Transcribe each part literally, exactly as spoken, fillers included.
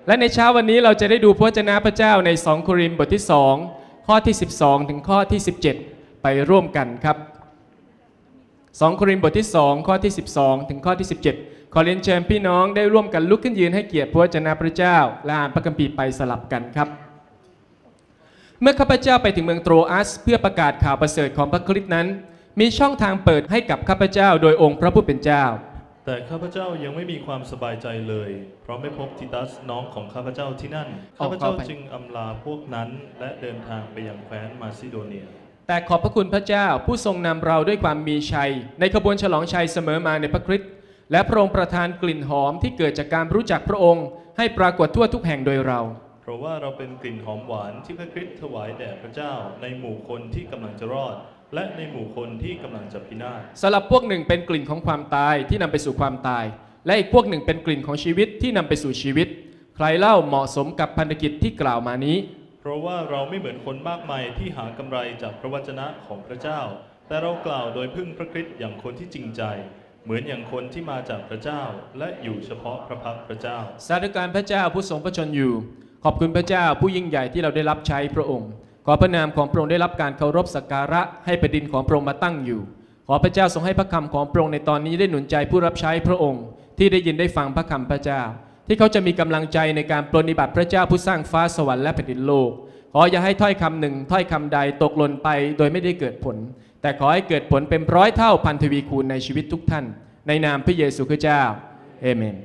และในเช้าวันนี้เราจะได้ดูพระวจนะพระเจ้าในสองโครินธ์บทที่สองข้อที่สิบสองถึงข้อที่สิบเจ็ดไปร่วมกันครับสองโครินธ์บทที่สองข้อที่สิบสองถึงข้อที่สิบเจ็ดขอเรียนเชิญพี่น้องได้ร่วมกันลุกขึ้นยืนให้เกียรติพระวจนะพระเจ้าและอ่านพระคัมภีร์ไปสลับกันครับเมื่อข้าพเจ้าไปถึงเมืองโตรอัสเพื่อประกาศข่าวประเสริฐของพระคริสต์นั้นมีช่องทางเปิดให้กับข้าพเจ้าโดยองค์พระผู้เป็นเจ้าแต่ข้าพเจ้ายังไม่มีความสบายใจเลยเพราะไม่พบทิตัสน้องของข้าพเจ้าที่นั่นข้าพเจ้าจึงอำลาพวกนั้นและเดินทางไปยังแคว้นมาซิโดเนียแต่ขอบพระคุณพระเจ้าผู้ทรงนำเราด้วยความมีชัยในขบวนฉลองชัยเสมอมาในพระคริสต์และพระองค์ประทานกลิ่นหอมที่เกิดจากการรู้จักพระองค์ให้ปรากฏทั่วทุกแห่งโดยเราเพราะว่าเราเป็นกลิ่นหอมหวานที่พระคริสต์ถวายแด่พระเจ้าในหมู่คนที่กำลังจะรอดและในหมู่คนที่กำลังจะพินาศสำหรับพวกหนึ่งเป็นกลิ่นของความตายที่นำไปสู่ความตายและอีกพวกหนึ่งเป็นกลิ่นของชีวิตที่นำไปสู่ชีวิตใครเล่าเหมาะสมกับพันธกิจที่กล่าวมานี้เพราะว่าเราไม่เหมือนคนมากมายที่หากำไรจากพระวจนะของพระเจ้าแต่เรากล่าวโดยพึ่งพระคริสต์อย่างคนที่จริงใจเหมือนอย่างคนที่มาจากพระเจ้าและอยู่เฉพาะพระพักพระเจ้าสาธุการพระเจ้าผู้ทรงพระชนอยู่ขอบคุณพระเจ้าผู้ยิ่งใหญ่ที่เราได้รับใช้พระองค์ขอพระนามของพระองค์ได้รับการเคารพสักการะให้แผ่นดินของพระองค์มาตั้งอยู่ขอพระเจ้าทรงให้พระคำของพระองค์ในตอนนี้ได้หนุนใจผู้รับใช้พระองค์ที่ได้ยินได้ฟังพระคำพระเจ้าที่เขาจะมีกำลังใจในการปฏิบัติพระเจ้าผู้สร้างฟ้าสวรรค์และแผ่นดินโลกขออย่าให้ถ้อยคำหนึ่งถ้อยคำใดตกหล่นไปโดยไม่ได้เกิดผลแต่ขอให้เกิดผลเป็นร้อยเท่าพันทวีคูณในชีวิตทุกท่านในนามพระเยซูคริสต์เจ้าเอเมน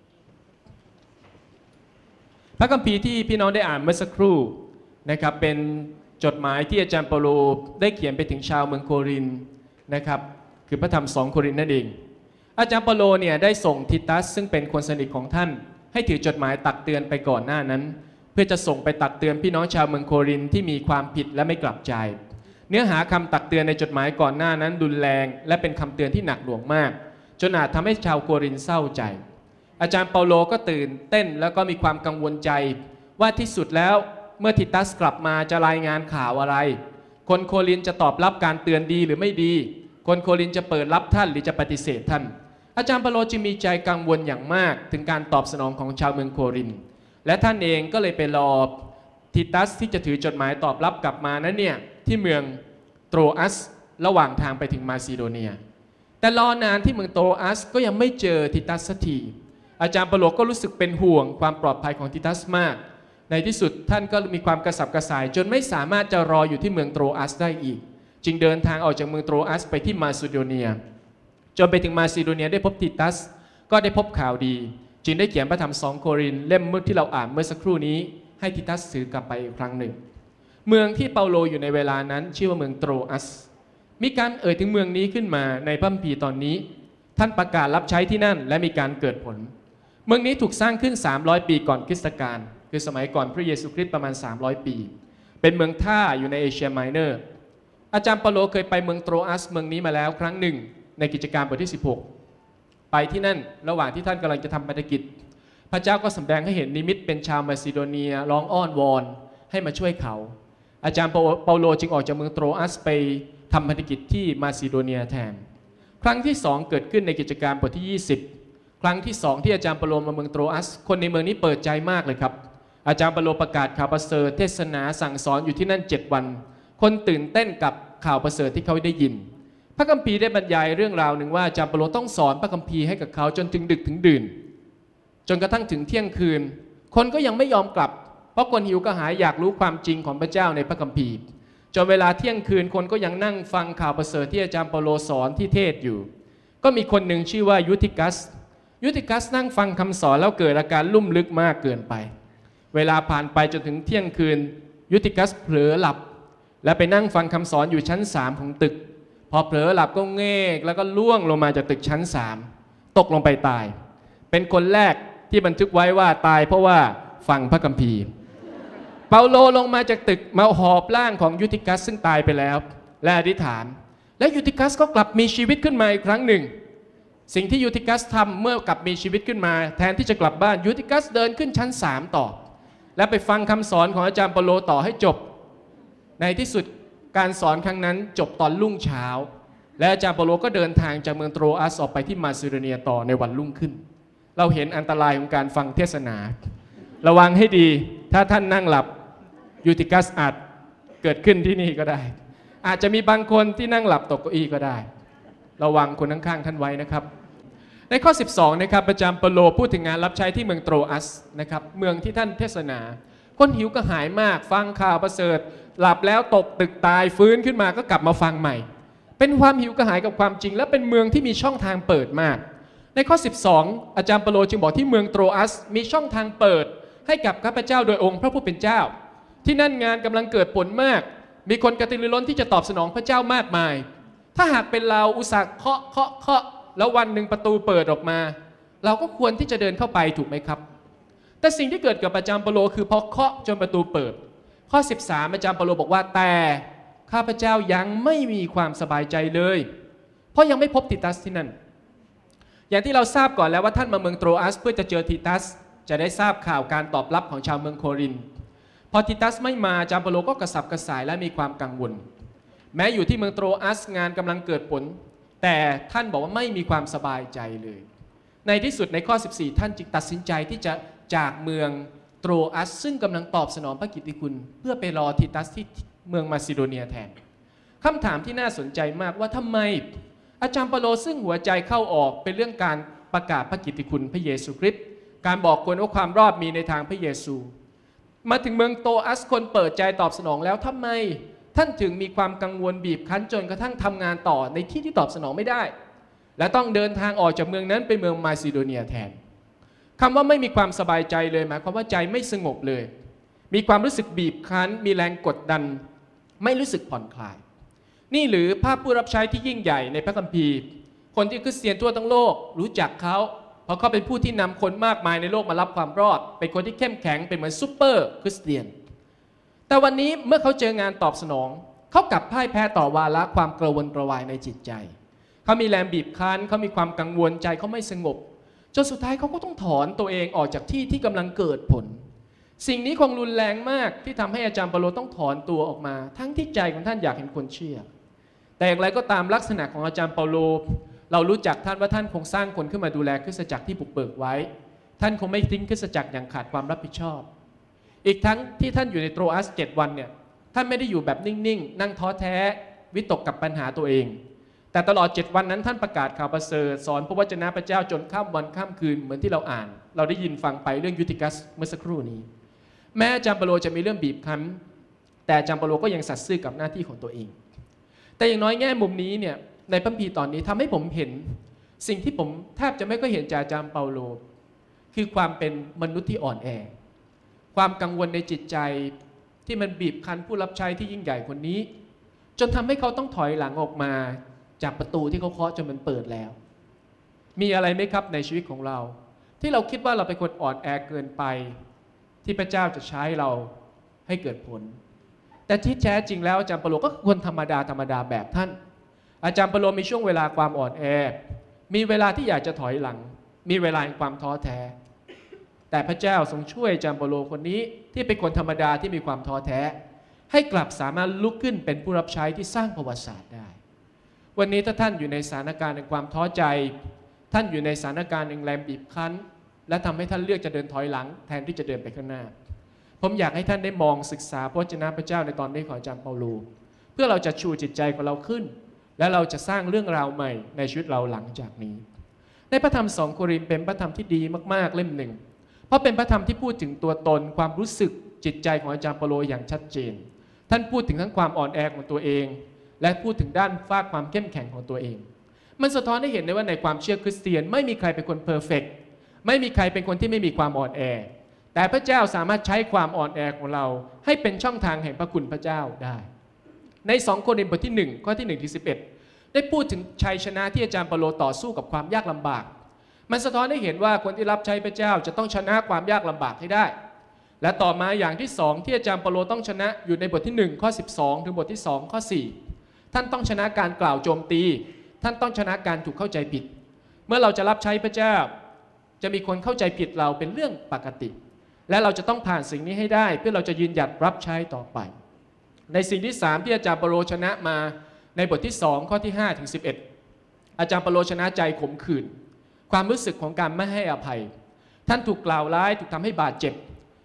พระคัมภีร์ที่พี่น้องได้อ่านเมื่อสักครู่นะครับเป็นจดหมายที่อาจารย์เปาโลได้เขียนไปถึงชาวเมืองโครินธ์นะครับคือพระธรรมสองโครินธ์นั่นเองอาจารย์เปาโลเนี่ยได้ส่งทิตัสซึ่งเป็นคนสนิทของท่านให้ถือจดหมายตักเตือนไปก่อนหน้านั้นเพื่อจะส่งไปตักเตือนพี่น้องชาวเมืองโครินธ์ที่มีความผิดและไม่กลับใจเนื้อหาคำตักเตือนในจดหมายก่อนหน้านั้นรุนแรงและเป็นคำเตือนที่หนักหน่วงมากจนอาจทำให้ชาวโครินธ์เศร้าใจอาจารย์เปาโลก็ตื่นเต้นแล้วก็มีความกังวลใจว่าที่สุดแล้วเมื่อทิตัสกลับมาจะรายงานข่าวอะไรคนโครินธ์จะตอบรับการเตือนดีหรือไม่ดีคนโครินธ์จะเปิดรับท่านหรือจะปฏิเสธท่านอาจารย์เปาโลจึงมีใจกังวลอย่างมากถึงการตอบสนองของชาวเมืองโครินธ์และท่านเองก็เลยไปรอทิตัสที่จะถือจดหมายตอบรับกลับมานั้นเนี่ยที่เมืองโตรอัสระหว่างทางไปถึงมาซิโดเนียแต่รอนานที่เมืองโตรอัสก็ยังไม่เจอทิตัสสักทีอาจารย์เปาโลก็รู้สึกเป็นห่วงความปลอดภัยของทิตัสมากในที่สุดท่านก็มีความกระสับกระส่ายจนไม่สามารถจะรออยู่ที่เมืองโตรอัสได้อีกจึงเดินทางออกจากเมืองโตรอัสไปที่มาซิโดเนียจนไปถึงมาซิโดเนียได้พบทิตัสก็ได้พบข่าวดีจึงได้เขียนพระธรรมสองโครินธ์เล่มมืดที่เราอ่านเมื่อสักครู่นี้ให้ทิตัสถือกลับไปอีกครั้งหนึ่งเมืองที่เปาโลอยู่ในเวลานั้นชื่อว่าเมืองโตรอัสมีการเอ่ยถึงเมืองนี้ขึ้นมาในพระคัมภีร์ตอนนี้ท่านประกาศรับใช้ที่นั่นและมีการเกิดผลเมืองนี้ถูกสร้างขึ้นสามร้อยปีก่อนคริสตกาลคือสมัยก่อนพระเยซูคริสต์ประมาณสามร้อยปีเป็นเมืองท่าอยู่ในเอเชียไมเนอร์อาจารย์เปาโลเคยไปเมืองโตรอัสเมืองนี้มาแล้วครั้งหนึ่งในกิจการบทที่สิบหกไปที่นั่นระหว่างที่ท่านกำลังจะทำภารกิจพระเจ้าก็สำแดงให้เห็นนิมิตเป็นชาวมาซิโดเนียร้องอ้อนวอนให้มาช่วยเขาอาจารย์เปาโลจึงออกจากเมืองโตรอัสไปทำภารกิจที่มาซิโดเนียแทนครั้งที่สองเกิดขึ้นในกิจการบทที่ยี่สิบครั้งที่สองที่อาจารย์เปาโลมาเมืองโตรอัสคนในเมืองนี้เปิดใจมากเลยครับอาจารย์เปาโลประกาศข่าวประเสริฐเทศนาสั่งสอนอยู่ที่นั่นเจ็ดวันคนตื่นเต้นกับข่าวประเสริฐที่เขาได้ยินพระคัมภีร์ได้บรรยายเรื่องราวหนึ่งว่าอาจารย์เปาโลต้องสอนพระคัมภีร์ให้กับเขาจนถึงดึกถึงดื่นจนกระทั่งถึงเที่ยงคืนคนก็ยังไม่ยอมกลับเพราะคนหิวกระหายอยากรู้ความจริงของพระเจ้าในพระคัมภีร์จนเวลาเที่ยงคืนคนก็ยังนั่งฟังข่าวประเสริฐที่อาจารย์เปาโลสอนที่เทศอยู่ก็มีคนหนึ่งชื่อว่ายูติกัสยูติกัสนั่งฟังคำสอนแล้วเกิดอาการลุ่มลึกมากเกินไปเวลาผ่านไปจนถึงเที่ยงคืนยูติกัสเผลอหลับและไปนั่งฟังคำสอนอยู่ชั้นสามของตึกพอเผลอหลับก็เงกแล้วก็ล่วงลงมาจากตึกชั้นสามตกลงไปตายเป็นคนแรกที่บันทึกไว้ว่าตายเพราะว่าฟังพระคัมภีร์เปาโลลงมาจากตึกมาหอบร่างของยูติกัสซึ่งตายไปแล้วและอธิษฐานและยูติกัสก็กลับมีชีวิตขึ้นมาอีกครั้งหนึ่งสิ่งที่ยูติกัสทำเมื่อกลับมีชีวิตขึ้นมาแทนที่จะกลับบ้านยูติกัสเดินขึ้นชั้นสามต่อและไปฟังคำสอนของอาจารย์เปาโลต่อให้จบในที่สุดการสอนครั้งนั้นจบตอนรุ่งเช้าและอาจารย์เปาโลก็เดินทางจากเมืองโตรอัสออกไปที่มาซิโดเนียต่อในวันรุ่งขึ้นเราเห็นอันตรายของการฟังเทศนาระวังให้ดีถ้าท่านนั่งหลับยูติกัสอาจเกิดขึ้นที่นี่ก็ได้อาจจะมีบางคนที่นั่งหลับตกเก้าอี้ก็ได้ระวังคนข้างๆท่านไว้นะครับในข้อสิบสองนะครับอาจารย์เปโลพูดถึงงานรับใช้ที่เมืองโตรอัสนะครับเมืองที่ท่านเทศนาคนหิวกระหายมากฟังข่าวประเสริฐหลับแล้วตกตึกตายฟื้นขึ้นมาก็กลับมาฟังใหม่เป็นความหิวกระหายกับความจริงและเป็นเมืองที่มีช่องทางเปิดมากในข้อสิบสองอาจารย์เปโลจึงบอกที่เมืองโตรอัสมีช่องทางเปิดให้กับข้าพเจ้าโดยองค์พระผู้เป็นเจ้าที่นั่นงานกำลังเกิดผลมากมีคนกระตือรือร้นที่จะตอบสนองพระเจ้ามากมายถ้าหากเป็นเราอุตส่าห์เคาะเคาะเคาะแล้ววันหนึ่งประตูเปิดออกมาเราก็ควรที่จะเดินเข้าไปถูกไหมครับแต่สิ่งที่เกิดกับอาจารย์เปโลคือพอเคาะจนประตูเปิดข้อสิบสามอาจารย์เปโลบอกว่าแต่ข้าพเจ้ายังไม่มีความสบายใจเลยเพราะยังไม่พบติตัสที่นั่นอย่างที่เราทราบก่อนแล้วว่าท่านมาเมืองโตรอัสเพื่อจะเจอติตัสจะได้ทราบข่าวการตอบรับของชาวเมืองโครินธ์พอติตัสไม่มาอาจารย์เปโลก็กระสับกระส่ายและมีความกังวลแม้อยู่ที่เมืองโตรอัสงานกำลังเกิดผลแต่ท่านบอกว่าไม่มีความสบายใจเลยในที่สุดในข้อสิบสี่ท่านจึงตัดสินใจที่จะจากเมืองโตรอัสซึ่งกำลังตอบสนองพระกิตติคุณเพื่อไปรอติตัสที่เมืองมาซิโดเนียแทนคำถามที่น่าสนใจมากว่าทำไมอาจารย์เปโลซึ่งหัวใจเข้าออกเป็นเรื่องการประกาศพระกิตติคุณพระเยซูคริสต์การบอกคนว่าความรอดมีในทางพระเยซูมาถึงเมืองโตรอัสคนเปิดใจตอบสนองแล้วทำไมท่านถึงมีความกังวลบีบคั้นจนกระทั่งทำงานต่อในที่ที่ตอบสนองไม่ได้และต้องเดินทางออกจากเมืองนั้นไปเมืองมาซิโดเนียแทนคำว่าไม่มีความสบายใจเลยหมายความว่าใจไม่สงบเลยมีความรู้สึกบีบคั้นมีแรงกดดันไม่รู้สึกผ่อนคลายนี่หรือภาพผู้รับใช้ที่ยิ่งใหญ่ในพระคัมภีร์คนที่คริสเตียนทั่วทั้งโลกรู้จักเขาเพราะเขาเป็นผู้ที่นำคนมากมายในโลกมารับความรอดเป็นคนที่เข้มแข็งเป็นเหมือนซูเปอร์คริสเตียนแต่วันนี้เมื่อเขาเจองานตอบสนองเขากลับพ่ายแพ้ต่อวาระความกระวนกระวายในจิตใจเขามีแรงบีบคั้นเขามีความกังวลใจเขาไม่สงบจนสุดท้ายเขาก็ต้องถอนตัวเองออกจากที่ที่กำลังเกิดผลสิ่งนี้คงรุนแรงมากที่ทำให้อาจารย์เปโลต้องถอนตัวออกมาทั้งที่ใจของท่านอยากเห็นคนเชื่อแต่อย่างไรก็ตามลักษณะของอาจารย์เปโลเรารู้จักท่านว่าท่านคงสร้างคนขึ้นมาดูแลคริสตจักรที่บุกเบิกไว้ท่านคงไม่ทิ้งคริสตจักรอย่างขาดความรับผิดชอบอีกทั้งที่ท่านอยู่ในโตรอัสเจ็ดวันเนี่ยท่านไม่ได้อยู่แบบนิ่งๆนั่งท้อแท้วิตกกับปัญหาตัวเองแต่ตลอดเจ็ดวันนั้นท่านประกาศข่าวประเสริฐสอนพระวจนะพระเจ้าจนข้ามวันข้ามคืนเหมือนที่เราอ่านเราได้ยินฟังไปเรื่องยูติกัสเมื่อสักครู่นี้แม้อาจารย์เปโลจะมีเรื่องบีบคั้นแต่อาจารย์เปโลก็ยังสัตย์ซื่อกับหน้าที่ของตัวเองแต่อย่างน้อยแง่มุมนี้เนี่ยในพระคัมภีร์ตอนนี้ทำให้ผมเห็นสิ่งที่ผมแทบจะไม่ค่อยเห็นจากอาจารย์เปโลคือความเป็นมนุษย์ที่อ่อนแอความกังวลในจิตใจที่มันบีบคั้นผู้รับใช้ที่ยิ่งใหญ่คนนี้จนทำให้เขาต้องถอยหลังออกมาจากประตูที่เขาเคาะจนมันเปิดแล้วมีอะไรไหมครับในชีวิตของเราที่เราคิดว่าเราเป็นคนอ่อนแอเกินไปที่พระเจ้าจะใช้เราให้เกิดผลแต่ที่แท้จริงแล้วอาจารย์เปโลก็คนธรรมดาธรรมดาแบบท่านอาจารย์เปโลมีช่วงเวลาความอ่อนแอมีเวลาที่อยากจะถอยหลังมีเวลาแห่งความท้อแท้แต่พระเจ้าทรงช่วยอาจารย์เปโลคนนี้ที่เป็นคนธรรมดาที่มีความท้อแท้ให้กลับสามารถลุกขึ้นเป็นผู้รับใช้ที่สร้างประวัติศาสตร์ได้วันนี้ถ้าท่านอยู่ในสถานการณ์แห่งความท้อใจท่านอยู่ในสถานการณ์แห่งแรงบีบคั้นและทำให้ท่านเลือกจะเดินถอยหลังแทนที่จะเดินไปข้างหน้าผมอยากให้ท่านได้มองศึกษาพระวจนะพระเจ้าในตอนนี้ของอาจารย์เปาโลเพื่อเราจะชูจิตใจของเราขึ้นและเราจะสร้างเรื่องราวใหม่ในชีวิตเราหลังจากนี้ในพระธรรมสองโครินธ์เป็นพระธรรมที่ดีมากๆเล่มหนึ่งเพราะเป็นพระธรรมที่พูดถึงตัวตนความรู้สึกจิตใจของอาจารย์เปาโลอย่างชัดเจนท่านพูดถึงทั้งความอ่อนแอของตัวเองและพูดถึงด้านฝากความเข้มแข็งของตัวเองมันสะท้อนให้เห็นได้ว่าในความเชื่อคริสเตียนไม่มีใครเป็นคนเพอร์เฟกต์ไม่มีใครเป็นคนที่ไม่มีความอ่อนแอแต่พระเจ้าสามารถใช้ความอ่อนแอของเราให้เป็นช่องทางแห่งพระคุณพระเจ้าได้ในสองโครินธ์บทที่หนึ่งข้อที่หนึ่งถึงสิบเอ็ดได้พูดถึงชัยชนะที่อาจารย์เปาโลต่อสู้กับความยากลำบากมันสะท้อนให้เห็นว่าคนที่รับใช้พระเจ้าจะต้องชนะความยากลำบากให้ได้และต่อมาอย่างที่สองที่อาจารย์เปาโลต้องชนะอยู่ในบทที่หนึ่งข้อสิบสองถึงบทที่สองข้อสี่ท่านต้องชนะการกล่าวโจมตีท่านต้องชนะการถูกเข้าใจผิดเมื่อเราจะรับใช้พระเจ้าจะมีคนเข้าใจผิดเราเป็นเรื่องปกติและเราจะต้องผ่านสิ่งนี้ให้ได้เพื่อเราจะยืนหยัดรับใช้ต่อไปในสิ่งที่สามที่อาจารย์เปาโลชนะมาในบทที่สองข้อที่ห้าถึงสิบเอ็ดอาจารย์เปาโลชนะใจขมขื่นความรู้สึกของการไม่ให้อภัยท่านถูกกล่าวร้ายถูกทำให้บาดเจ็บ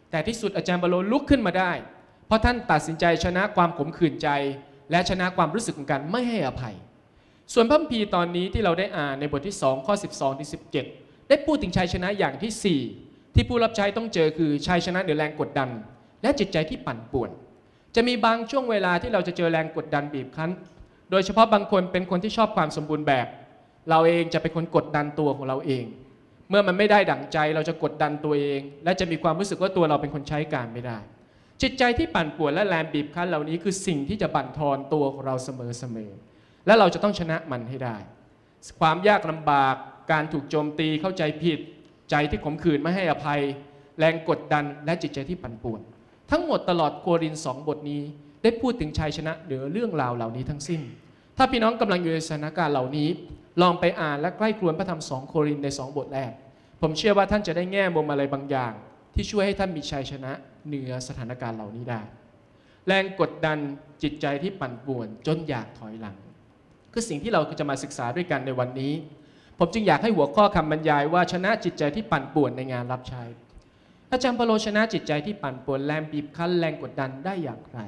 แต่ที่สุดอาจารย์เปโลลุกขึ้นมาได้เพราะท่านตัดสินใจชนะความขมขื่นใจและชนะความรู้สึกของการไม่ให้อภัยส่วนพระคัมภีร์ตอนนี้ที่เราได้อ่านในบทที่สองข้อสิบสองถึงสิบเจ็ดได้พูดถึงชัยชนะอย่างที่สี่ที่ผู้รับใช้ต้องเจอคือชัยชนะเหนือแรงกดดันและจิตใจที่ปั่นป่วนจะมีบางช่วงเวลาที่เราจะเจอแรงกดดันบีบคั้นโดยเฉพาะบางคนเป็นคนที่ชอบความสมบูรณ์แบบเราเองจะเป็นคนกดดันตัวของเราเองเมื่อมันไม่ได้ดั่งใจเราจะกดดันตัวเองและจะมีความรู้สึกว่าตัวเราเป็นคนใช้การไม่ได้จิตใจที่ปั่นป่วนและแรงบีบคั้นเหล่านี้คือสิ่งที่จะบั่นทอนตัวของเราเสมอๆและเราจะต้องชนะมันให้ได้ความยากลำบากการถูกโจมตีเข้าใจผิดใจที่ขมขื่นไม่ให้อภัยแรงกดดันและจิตใจที่ปั่นป่วนทั้งหมดตลอดโครินธ์สองบทนี้ได้พูดถึงชัยชนะเหนือเรื่องราวเหล่านี้ทั้งสิ้นถ้าพี่น้องกำลังอยู่ในสถานการณ์เหล่านี้ลองไปอ่านและใกล้ครวญพระธรรมสองโครินธ์ในสองบทแรกผมเชื่อว่าท่านจะได้แง่มุมอะไรบางอย่างที่ช่วยให้ท่านมีชัยชนะเหนือสถานการณ์เหล่านี้ได้แรงกดดันจิตใจที่ปั่นป่วนจนอยากถอยหลังคือสิ่งที่เราจะมาศึกษาด้วยกันในวันนี้ผมจึงอยากให้หัวข้อคำบรรยายว่าชนะจิตใจที่ปั่นป่วนในงานรับใช้อาจารย์เปโลชนะจิตใจที่ปั่นป่วนแรงบีบคั้นแรงกดดันได้อย่างไร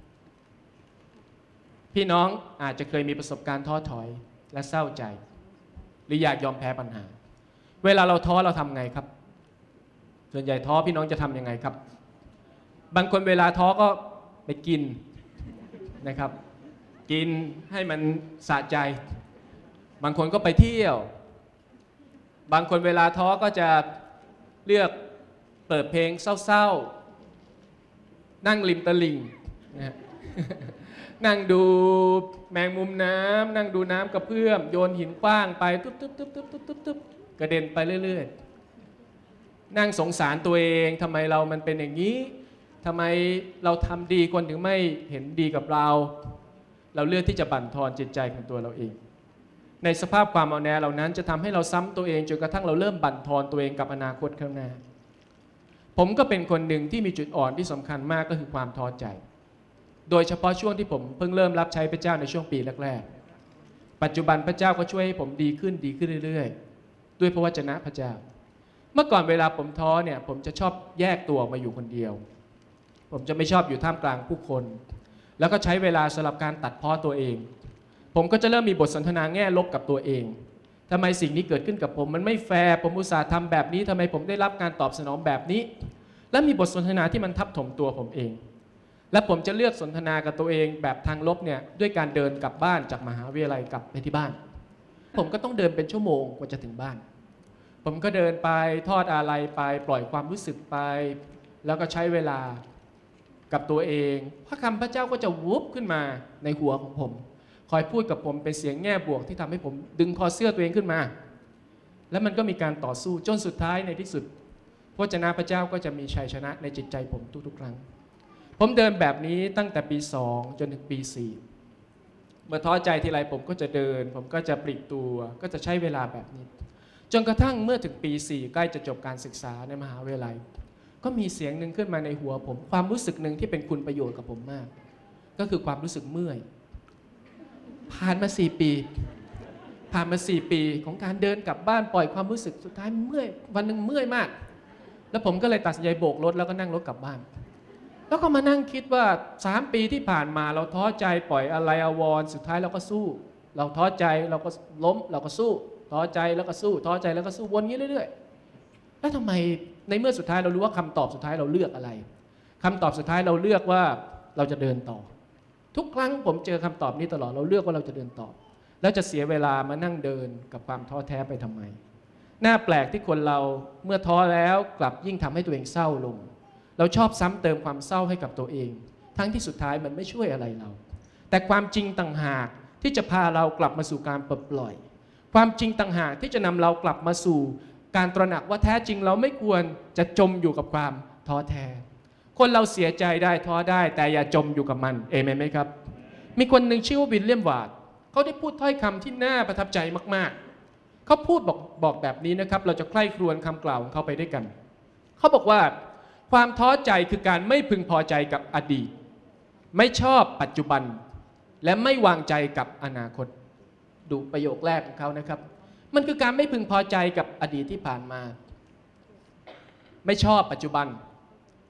พี่น้องอาจจะเคยมีประสบการณ์ท้อถอยและเศร้าใจหรืออยากยอมแพ้ปัญหาเวลาเราท้อเราทำไงครับส่วนใหญ่ท้อพี่น้องจะทำยังไงครับบางคนเวลาท้อก็ไปกินนะครับกินให้มันสะใจบางคนก็ไปเที่ยวบางคนเวลาท้อก็จะเลือกเปิดเพลงเศร้าๆนั่งริมตลิ่งนะนั่งดูแมงมุมน้ำนั่งดูน้ำกระเพื่อมโยนหินขว้างไปตุ๊บตุ๊บตุ๊บตุ๊บตุ๊บตุ๊บตุ๊บกระเด็นไปเรื่อยๆนั่งสงสารตัวเองทำไมเรามันเป็นอย่างนี้ทำไมเราทำดีคนถึงไม่เห็นดีกับเราเราเลือกที่จะบั่นทอนจิตใจของตัวเราเองในสภาพความเอาแน่เหล่านั้นจะทำให้เราซ้ำตัวเองจนกระทั่งเราเริ่มบั่นทอนตัวเองกับอนาคตข้างหน้าผมก็เป็นคนหนึ่งที่มีจุดอ่อนที่สำคัญมากก็คือความท้อใจโดยเฉพาะช่วงที่ผมเพิ่งเริ่มรับใช้พระเจ้าในช่วงปีแรกๆปัจจุบันพระเจ้าก็ช่วยให้ผมดีขึ้นดีขึ้นเรื่อยๆด้วยพระวจนะพระเจ้าเมื่อก่อนเวลาผมท้อเนี่ยผมจะชอบแยกตัวออกมาอยู่คนเดียวผมจะไม่ชอบอยู่ท่ามกลางผู้คนแล้วก็ใช้เวลาสำหรับการตัดพ้อตัวเองผมก็จะเริ่มมีบทสนทนาแง่ลบกับตัวเองทำไมสิ่งนี้เกิดขึ้นกับผมมันไม่แฟร์ผมอุตส่าห์ทำแบบนี้ทำไมผมได้รับการตอบสนองแบบนี้และมีบทสนทนาที่มันทับถมตัวผมเองและผมจะเลือกสนทนากับตัวเองแบบทางลบเนี่ยด้วยการเดินกลับบ้านจากมหาวิทยาลัยกลับไปที่บ้านผมก็ต้องเดินเป็นชั่วโมงกว่าจะถึงบ้านผมก็เดินไปทอดอาลัยไปปล่อยความรู้สึกไปแล้วก็ใช้เวลากับตัวเองพระคำพระเจ้าก็จะวุบขึ้นมาในหัวของผมคอยพูดกับผมเป็นเสียงแง่บวกที่ทำให้ผมดึงคอเสื้อตัวเองขึ้นมาแล้วมันก็มีการต่อสู้จนสุดท้ายในที่สุดพระวจนะพระเจ้าก็จะมีชัยชนะในจิตใจผมทุกๆครั้งผมเดินแบบนี้ตั้งแต่ปีสองจนถึงปีสี่เมื่อท้อใจทีไรผมก็จะเดินผมก็จะปลีกตัวก็จะใช้เวลาแบบนี้จนกระทั่งเมื่อถึงปีสี่ใกล้จะจบการศึกษาในมหาวิทยาลัยก็มีเสียงหนึ่งขึ้นมาในหัวผมความรู้สึกหนึ่งที่เป็นคุณประโยชน์กับผมมากก็คือความรู้สึกเมื่อยผ่านมาสี่ปีผ่านมาสี่ปีของการเดินกลับบ้านปล่อยความรู้สึกสุดท้ายเมื่อยวันหนึ่งเมื่อยมากแล้วผมก็เลยตัดสินใจโบกรถแล้วก็นั่งรถกลับบ้านแล้วก็มานั่งคิดว่าสามปีที่ผ่านมาเราท้อใจปล่อยอะไรอาวรณ์สุดท้ายเราก็สู้เราท้อใจเราก็ล้มเราก็สู้ท้อใจแล้วก็สู้ท้อใจแล้วก็สู้วนงี้เรื่อยๆแล้วทำไมในเมื่อสุดท้ายเรารู้ว่าคำตอบสุดท้ายเราเลือกอะไรคำตอบสุดท้ายเราเลือกว่าเราจะเดินต่อทุกครั้งผมเจอคำตอบนี้ตลอดเราเลือกว่าเราจะเดินต่อแล้วจะเสียเวลามานั่งเดินกับความท้อแท้ไปทำไมน่าแปลกที่คนเราเมื่อท้อแล้วกลับยิ่งทำให้ตัวเองเศร้าลงเราชอบซ้ำเติมความเศร้าให้กับตัวเองทั้งที่สุดท้ายมันไม่ช่วยอะไรเราแต่ความจริงต่างหากที่จะพาเรากลับมาสู่การปลดปล่อยความจริงต่างหากที่จะนำเรากลับมาสู่การตระหนักว่าแท้จริงเราไม่ควรจะจมอยู่กับความท้อแท้คนเราเสียใจได้ท้อได้แต่อย่าจมอยู่กับมันเอเมนไหมครับมีคนหนึ่งชื่อว่าวิลเลียมวาร์ดเขาได้พูดถ้อยคำที่น่าประทับใจมากๆเขาพูดบอกบอกแบบนี้นะครับเราจะใคร่ครวญคำกล่าวของเขาไปด้วยกันเขาบอกว่าความท้อใจคือการไม่พึงพอใจกับอดีตไม่ชอบปัจจุบันและไม่วางใจกับอนาคตดูประโยคแรกของเขานะครับมันคือการไม่พึงพอใจกับอดีตที่ผ่านมาไม่ชอบปัจจุบัน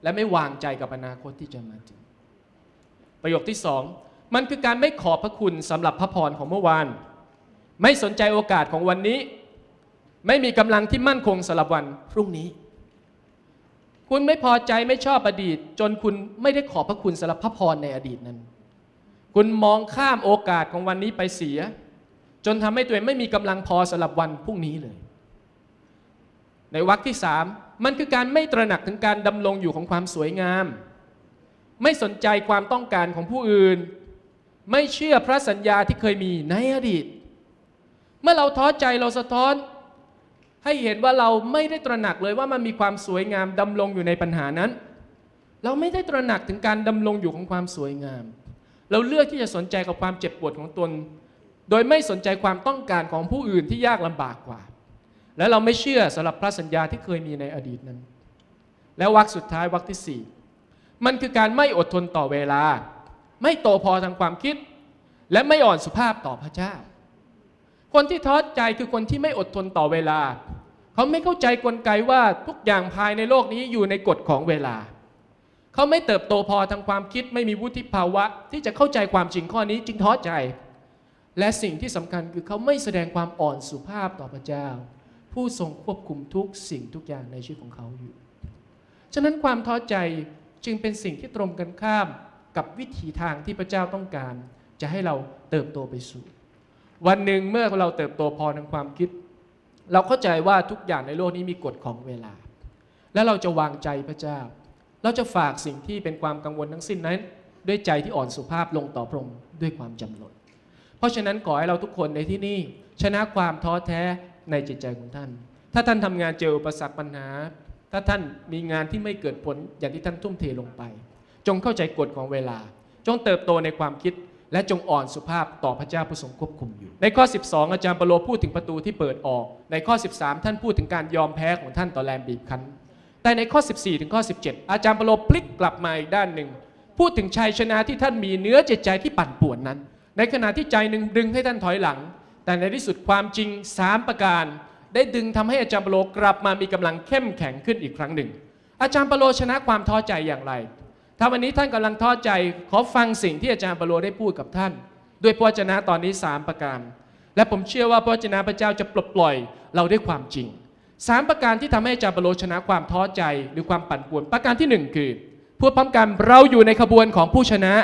และไม่วางใจกับอนาคตที่จะมาถึงประโยคที่สองมันคือการไม่ขอบพระคุณสำหรับพระพรของเมื่อวานไม่สนใจโอกาสของวันนี้ไม่มีกำลังที่มั่นคงสำหรับวันพรุ่งนี้คุณไม่พอใจไม่ชอบอดีตจนคุณไม่ได้ขอบพระคุณสำหรับพระพรในอดีตนั้นคุณมองข้ามโอกาสของวันนี้ไปเสียจนทำให้ตัวเองไม่มีกำลังพอสำหรับวันพรุ่งนี้เลยในวรรคที่สามมันคือการไม่ตระหนักถึงการดำรงอยู่ของความสวยงามไม่สนใจความต้องการของผู้อื่นไม่เชื่อพระสัญญาที่เคยมีในอดีตเมื่อเราท้อใจเราสะท้อนให้เห็นว่าเราไม่ได้ตระหนักเลยว่ามันมีความสวยงามดำรงอยู่ในปัญหานั้นเราไม่ได้ตระหนักถึงการดำรงอยู่ของความสวยงามเราเลือกที่จะสนใจกับความเจ็บปวดของตนโดยไม่สนใจความต้องการของผู้อื่นที่ยากลำบากกว่าและเราไม่เชื่อสำหรับพระสัญญาที่เคยมีในอดีตนั้นและวรรคสุดท้ายวรรคที่สี่มันคือการไม่อดทนต่อเวลาไม่โตพอทางความคิดและไม่อ่อนสุภาพต่อพระเจ้าคนที่ท้อใจคือคนที่ไม่อดทนต่อเวลาเขาไม่เข้าใจกลไกว่าทุกอย่างภายในโลกนี้อยู่ในกฎของเวลาเขาไม่เติบโตพอทางความคิดไม่มีวุฒิภาวะที่จะเข้าใจความจริงข้อนี้จึงท้อใจและสิ่งที่สำคัญคือเขาไม่แสดงความอ่อนสุภาพต่อพระเจ้าผู้ทรงควบคุมทุกสิ่งทุกอย่างในชีวิตของเขาอยู่ฉะนั้นความท้อใจจึงเป็นสิ่งที่ตรงกันข้ามกับวิถีทางที่พระเจ้าต้องการจะให้เราเติบโตไปสู่วันหนึ่งเมื่อเราเติบโตพอทางความคิดเราเข้าใจว่าทุกอย่างในโลกนี้มีกฎของเวลาและเราจะวางใจพระเจ้าเราจะฝากสิ่งที่เป็นความกังวลทั้งสิ้นนั้นด้วยใจที่อ่อนสุภาพลงต่อพระองค์ด้วยความจำนนเพราะฉะนั้นขอให้เราทุกคนในที่นี่ชนะความท้อแท้ในจิตใจของท่านถ้าท่านทำงานเจออุปสรรคปัญหาถ้าท่านมีงานที่ไม่เกิดผลอย่างที่ท่านทุ่มเทลงไปจงเข้าใจกฎของเวลาจงเติบโตในความคิดและจงอ่อนสุภาพต่อพระเจ้าผู้ทรงควบคุมอยู่ในข้อสิบสองอาจารย์เปโลพูดถึงประตูที่เปิดออกในข้อสิบสามท่านพูดถึงการยอมแพ้ของท่านต่อแรงบีบคั้นแต่ในข้อสิบสี่ถึงข้อสิบเจ็ดอาจารย์เปโลพลิกกลับมาอีกด้านหนึ่งพูดถึงชัยชนะที่ท่านมีเนื้อจิตใจที่ปั่นป่วนนั้นในขณะที่ใจหนึ่งดึงให้ท่านถอยหลังแต่ในที่สุดความจริงสามประการได้ดึงทำให้อาจารย์เปโลกลับมามีกำลังเข้มแข็งขึ้นอีกครั้งหนึ่งอาจารย์เปโลชนะความท้อใจอย่างไรถ้าวันนี้ท่านกำลังท้อใจขอฟังสิ่งที่อาจารย์เปโลได้พูดกับท่านด้วยพระวจนะตอนนี้สามประการและผมเชื่อว่าพระวจนะพระเจ้าจะปลดปล่อยเราด้วยความจริงสามประการที่ทำให้อาจารย์เปโลชนะความท้อใจหรือความปั่นป่วนประการที่หนึ่งคือพูดพร้อมกันเราอยู่ในขบวนของผู้ชนะ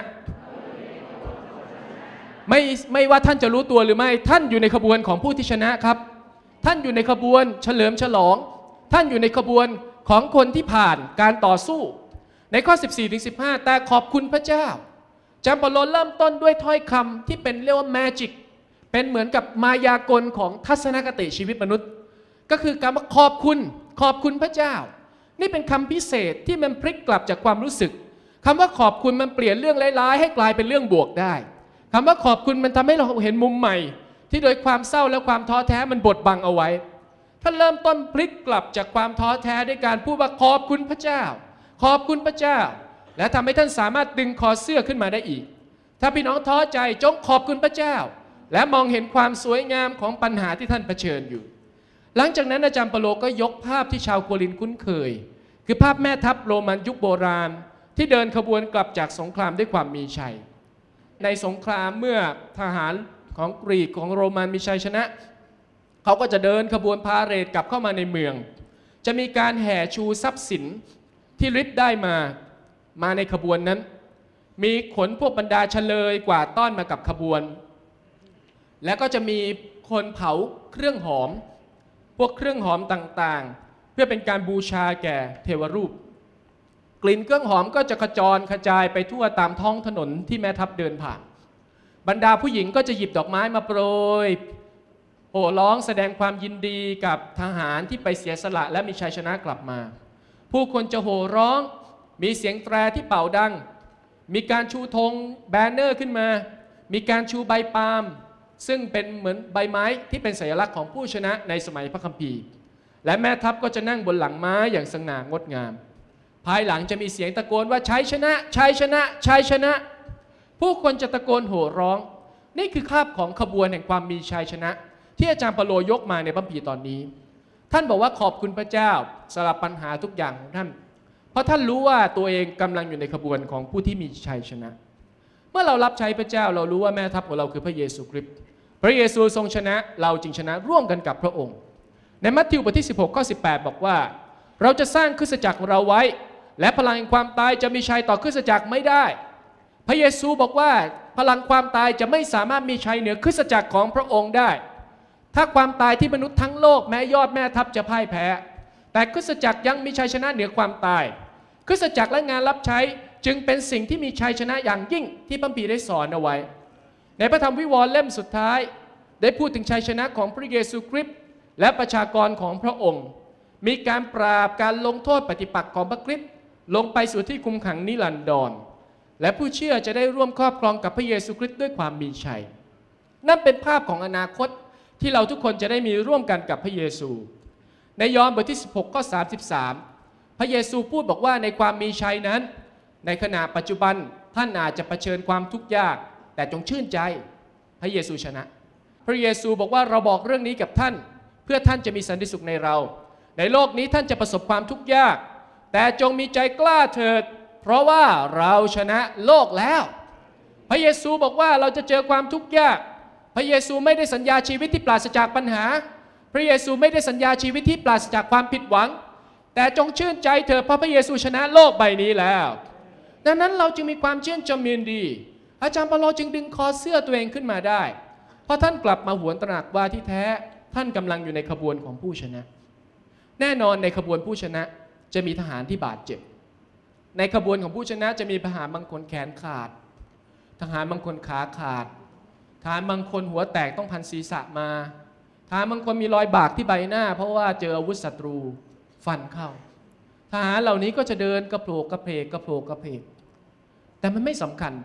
ไม่ไม่ว่าท่านจะรู้ตัวหรือไม่ท่านอยู่ในขบวนของผู้ที่ชนะครับท่านอยู่ในขบวนเฉลิมฉลองท่านอยู่ในขบวนของคนที่ผ่านการต่อสู้ในข้อ สิบสี่ถึงสิบห้า แต่ขอบคุณพระเจ้าอาจารย์เปโลเริ่มต้นด้วยถ้อยคำที่เป็นเรียกว่าแมจิกเป็นเหมือนกับมายากลของทัศนคติชีวิตมนุษย์ก็คือการว่าขอบคุณขอบคุณพระเจ้านี่เป็นคำพิเศษที่มันพลิกกลับจากความรู้สึกคำว่าขอบคุณมันเปลี่ยนเรื่องร้ายๆให้กลายเป็นเรื่องบวกได้คำว่าขอบคุณมันทำให้เราเห็นมุมใหม่ที่โดยความเศร้าและความท้อแท้มันบดบังเอาไว้ท่านเริ่มต้นพลิกกลับจากความท้อแท้ด้วยการพูดว่าขอบคุณพระเจ้าขอบคุณพระเจ้าและทำให้ท่านสามารถดึงคอเสื้อขึ้นมาได้อีกถ้าพี่น้องท้อใจจงขอบคุณพระเจ้าและมองเห็นความสวยงามของปัญหาที่ท่านเผชิญอยู่หลังจากนั้นอาจารย์เปโลก็ยกภาพที่ชาวโครินธ์คุ้นเคยคือภาพแม่ทัพโรมันยุคโบราณที่เดินขบวนกลับจากสงครามด้วยความมีชัยในสงครามเมื่อทหารของกรีกของโรมันมีชัยชนะเขาก็จะเดินขบวนพาเหรดกลับเข้ามาในเมืองจะมีการแห่ชูทรัพย์สินที่ริบได้มามาในขบวนนั้นมีขนพวกบรรดาเฉลยกว่าต้อนมากับขบวนแล้วก็จะมีคนเผาเครื่องหอมพวกเครื่องหอมต่างๆเพื่อเป็นการบูชาแก่เทวรูปกลิ่นเครื่องหอมก็จะกระจรกระจายไปทั่วตามท้องถนนที่แม่ทัพเดินผ่านบรรดาผู้หญิงก็จะหยิบดอกไม้มาโปรยโห่ร้องแสดงความยินดีกับทหารที่ไปเสียสละและมีชัยชนะกลับมาผู้คนจะโห่ร้องมีเสียงแตรที่เป่าดังมีการชูธงแบนเนอร์ขึ้นมามีการชูใบปาล์มซึ่งเป็นเหมือนใบไม้ที่เป็นสัญลักษณ์ของผู้ชนะในสมัยพระคัมภีร์และแม่ทัพก็จะนั่งบนหลังม้าอย่างสง่างดงามภายหลังจะมีเสียงตะโกนว่าชัยชนะชัยชนะชัยชนะผู้คนจะตะโกนโห่ร้องนี่คือภาพของขบวนแห่งความมีชัยชนะที่อาจารย์เปโลยกมาในพระคัมภีร์ตอนนี้ท่านบอกว่าขอบคุณพระเจ้าสำหรับปัญหาทุกอย่างของท่านเพราะท่านรู้ว่าตัวเองกำลังอยู่ในขบวนของผู้ที่มีชัยชนะเมื่อเรารับใช้พระเจ้าเรารู้ว่าแม่ทัพของเราคือพระเยซูคริสต์พระเยซูทรงชนะเราจึงชนะร่วมกันกับพระองค์ในมัทธิวบทที่สิบหกข้อสิบแปดบอกว่าเราจะสร้างคริสตจักรของเราไว้และพลังแห่งความตายจะมีชัยต่อคริสตจักรไม่ได้พระเยซูบอกว่าพลังความตายจะไม่สามารถมีชัยเหนือคริสตจักรของพระองค์ได้ถ้าความตายที่มนุษย์ทั้งโลกแม้ยอดแม่ทัพจะพ่ายแพ้แต่คริสตจักรยังมีชัยชนะเหนือความตายคริสตจักรและงานรับใช้จึงเป็นสิ่งที่มีชัยชนะอย่างยิ่งที่พระคัมภีร์ได้สอนเอาไว้ในพระธรรมวิวรณ์เล่มสุดท้ายได้พูดถึงชัยชนะของพระเยซูคริสต์และประชากรของพระองค์มีการปราบการลงโทษปฏิปักษ์ของพระคริสต์ลงไปสู่ที่คุมขังนิรันดรและผู้เชื่อจะได้ร่วมครอบครองกับพระเยซูคริสต์ด้วยความมีชัยนั่นเป็นภาพของอนาคตที่เราทุกคนจะได้มีร่วมกันกับพระเยซูในยอห์นบทที่สิบหกข้อสามสิบสามพระเยซูพูดบอกว่าในความมีชัยนั้นในขณะปัจจุบันท่านอาจจะเผชิญความทุกข์ยากแต่จงชื่นใจพระเยซูชนะพระเยซูบอกว่าเราบอกเรื่องนี้กับท่านเพื่อท่านจะมีสันติสุขในเราในโลกนี้ท่านจะประสบความทุกข์ยากแต่จงมีใจกล้าเถิดเพราะว่าเราชนะโลกแล้วพระเยซูบอกว่าเราจะเจอความทุกข์ยากพระเยซูไม่ได้สัญญาชีวิตที่ปราศจากปัญหาพระเยซูไม่ได้สัญญาชีวิตที่ปราศจากความผิดหวังแต่จงชื่นใจเถิดเพราะพระเยซูชนะโลกใบนี้แล้วดังนั้นเราจึงมีความชื่นชมยินดีอาจารย์เปาโลจึงดึงคอเสื้อตัวเองขึ้นมาได้เพราะท่านกลับมาหวนตระหนักว่าที่แท้ท่านกำลังอยู่ในขบวนของผู้ชนะแน่นอนในขบวนผู้ชนะจะมีทหารที่บาดเจ็บในขบวนของผู้ชนะจะมีทหารบางคนแขนขาดทหารบางคนขาขาดทหารบางคนหัวแตกต้องพันศีรษะมาทหารบางคนมีรอยบากที่ใบหน้าเพราะว่าเจออาวุธศัตรูฟันเข้าทหารเหล่านี้ก็จะเดินกระโผลกกระเพกกระโผลกกระเพกแต่มันไม่สำคัญ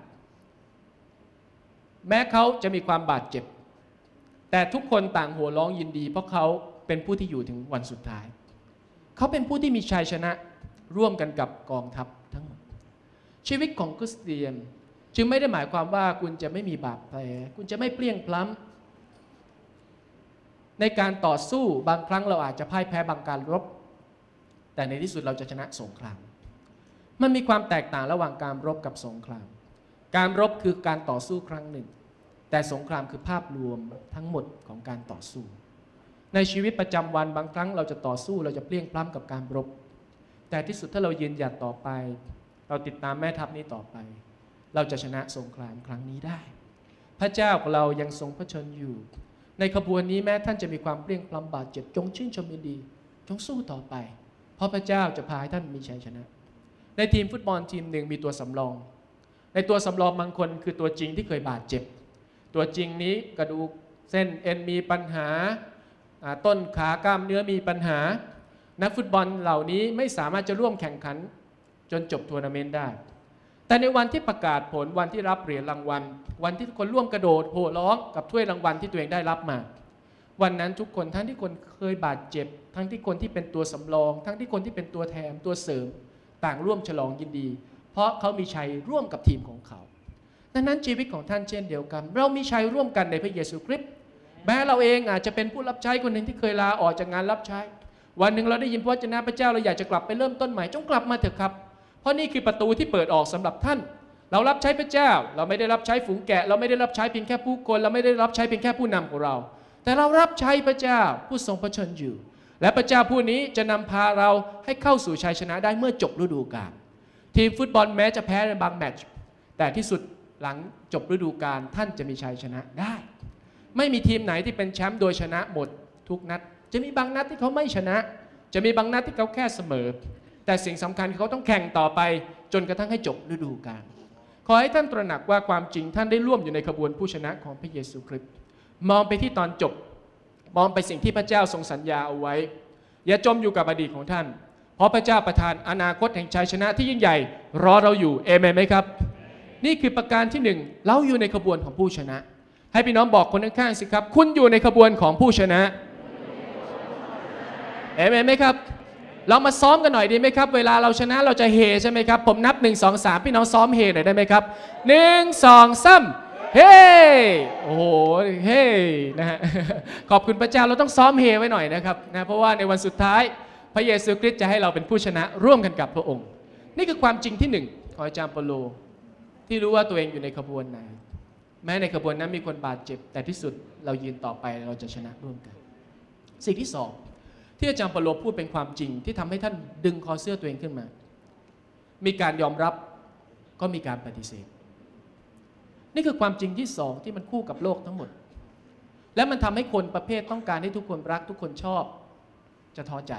แม้เขาจะมีความบาดเจ็บแต่ทุกคนต่างหัวร้องยินดีเพราะเขาเป็นผู้ที่อยู่ถึงวันสุดท้ายเขาเป็นผู้ที่มีชัยชนะร่วมกันกับกองทัพทั้งหมดชีวิตของคริสเตียนจึงไม่ได้หมายความว่าคุณจะไม่มีบาดแผลคุณจะไม่เปรี้ยงพล้ำในการต่อสู้บางครั้งเราอาจจะพ่ายแพ้บางการรบแต่ในที่สุดเราจะชนะสงครามมันมีความแตกต่างระหว่างการรบกับสงครามการรบคือการต่อสู้ครั้งหนึ่งแต่สงครามคือภาพรวมทั้งหมดของการต่อสู้ในชีวิตประจำวันบางครั้งเราจะต่อสู้เราจะเปรี้ยงปล้ำกับการรบแต่ที่สุดถ้าเรายืนหยัดต่อไปเราติดตามแม่ทัพนี้ต่อไปเราจะชนะสงครามครั้งนี้ได้พระเจ้าของเรายังทรงพระชนอยู่ในขบวนนี้แม้ท่านจะมีความเปรี้ยงปล้ำบาดเจ็บจงชื่นชมยินดีจงสู้ต่อไปเพราะพระเจ้าจะพาให้ท่านมีชัยชนะในทีมฟุตบอลทีมหนึ่งมีตัวสำรองในตัวสำรองบางคนคือตัวจริงที่เคยบาดเจ็บตัวจริงนี้กระดูกเส้นเอ็นมีปัญหาต้นขากล้ามเนื้อมีปัญหานักฟุตบอลเหล่านี้ไม่สามารถจะร่วมแข่งขันจนจบทัวร์นาเมนต์ได้แต่ในวันที่ประกาศผลวันที่รับเหรียญรางวัลวันที่ทุกคนร่วมกระโดดโห่ร้องกับถ้วยรางวัลที่ตัวเองได้รับมาวันนั้นทุกคนทั้งที่คนเคยบาดเจ็บทั้งที่คนที่เป็นตัวสำรองทั้งที่คนที่เป็นตัวแทนตัวเสริมต่างร่วมฉลองยินดีเพราะเขามีชัยร่วมกับทีมของเขาดังนั้นชีวิตของท่านเช่นเดียวกันเรามีชัยร่วมกันในพระเยซูคริสต์แม้เราเองอาจจะเป็นผู้รับใช้คนหนึ่งที่เคยลาออกจากงานรับใช้วันหนึ่งเราได้ยินพระวจนะพระเจ้าเราอยากจะกลับไปเริ่มต้นใหม่จงกลับมาเถอะครับเพราะนี่คือประตูที่เปิดออกสำหรับท่านเรารับใช้พระเจ้าเราไม่ได้รับใช้ฝูงแกะเราไม่ได้รับใช้เพียงแค่ผู้คนเราไม่ได้รับใช้เพียงแค่ผู้นำของเราแต่เรารับใช้พระเจ้าผู้ทรงพระชนอยู่และพระเจ้าผู้นี้จะนำพาเราให้เข้าสู่ชัยชนะได้เมื่อจบฤดูกาลทีมฟุตบอลแม้จะแพ้ในบางแมตช์แต่ที่สุดหลังจบฤดูกาลท่านจะมีชัยชนะได้ไม่มีทีมไหนที่เป็นแชมป์โดยชนะหมดทุกนัดจะมีบางนัดที่เขาไม่ชนะจะมีบางนัดที่เขาแค่เสมอแต่สิ่งสำคัญคือเขาต้องแข่งต่อไปจนกระทั่งให้จบฤดูกาลขอให้ท่านตระหนักว่าความจริงท่านได้ร่วมอยู่ในขบวนผู้ชนะของพระเยซูคริสต์มองไปที่ตอนจบมองไปสิ่งที่พระเจ้าทรงสัญญาเอาไว้อย่าจมอยู่กับอดีตของท่านเพราะพระเจ้าประทานอนาคตแห่งชัยชนะที่ยิ่งใหญ่รอเราอยู่เอเมนไหมครับนี่คือประการที่หนึ่งเราอยู่ในขบวนของผู้ชนะให้พี่น้องบอกคนข้างๆสิครับคุณอยู่ในขบวนของผู้ชนะเอเมนไหมครับเรามาซ้อมกันหน่อยดีไหมครับเวลาเราชนะเราจะเฮใช่ไหมครับผมนับหนึ่งสองสามพี่น้องซ้อมเฮหน่อยได้ไหมครับหนึ่งสองสามเฮ้โอ้โหเฮ้นะฮะขอบคุณพระเจ้าเราต้องซ้อมเฮไว้หน่อยนะครับนะเพราะว่าในวันสุดท้ายพระเยซูคริสต์จะให้เราเป็นผู้ชนะร่วมกันกับพระองค์นี่คือความจริงที่หนึ่งของอาจารย์เปโลที่รู้ว่าตัวเองอยู่ในขบวนไหนแม้ในขบวนนั้นมีคนบาดเจ็บแต่ที่สุดเรายืนต่อไปเราจะชนะร่วมกันสิ่งที่สองที่อาจารย์เปโลพูดเป็นความจริงที่ทำให้ท่านดึงคอเสื้อตัวเองขึ้นมามีการยอมรับก็มีการปฏิเสธนี่คือความจริงที่สองที่มันคู่กับโลกทั้งหมดและมันทำให้คนประเภทต้องการให้ทุกคนรักทุกคนชอบจะท้อใจ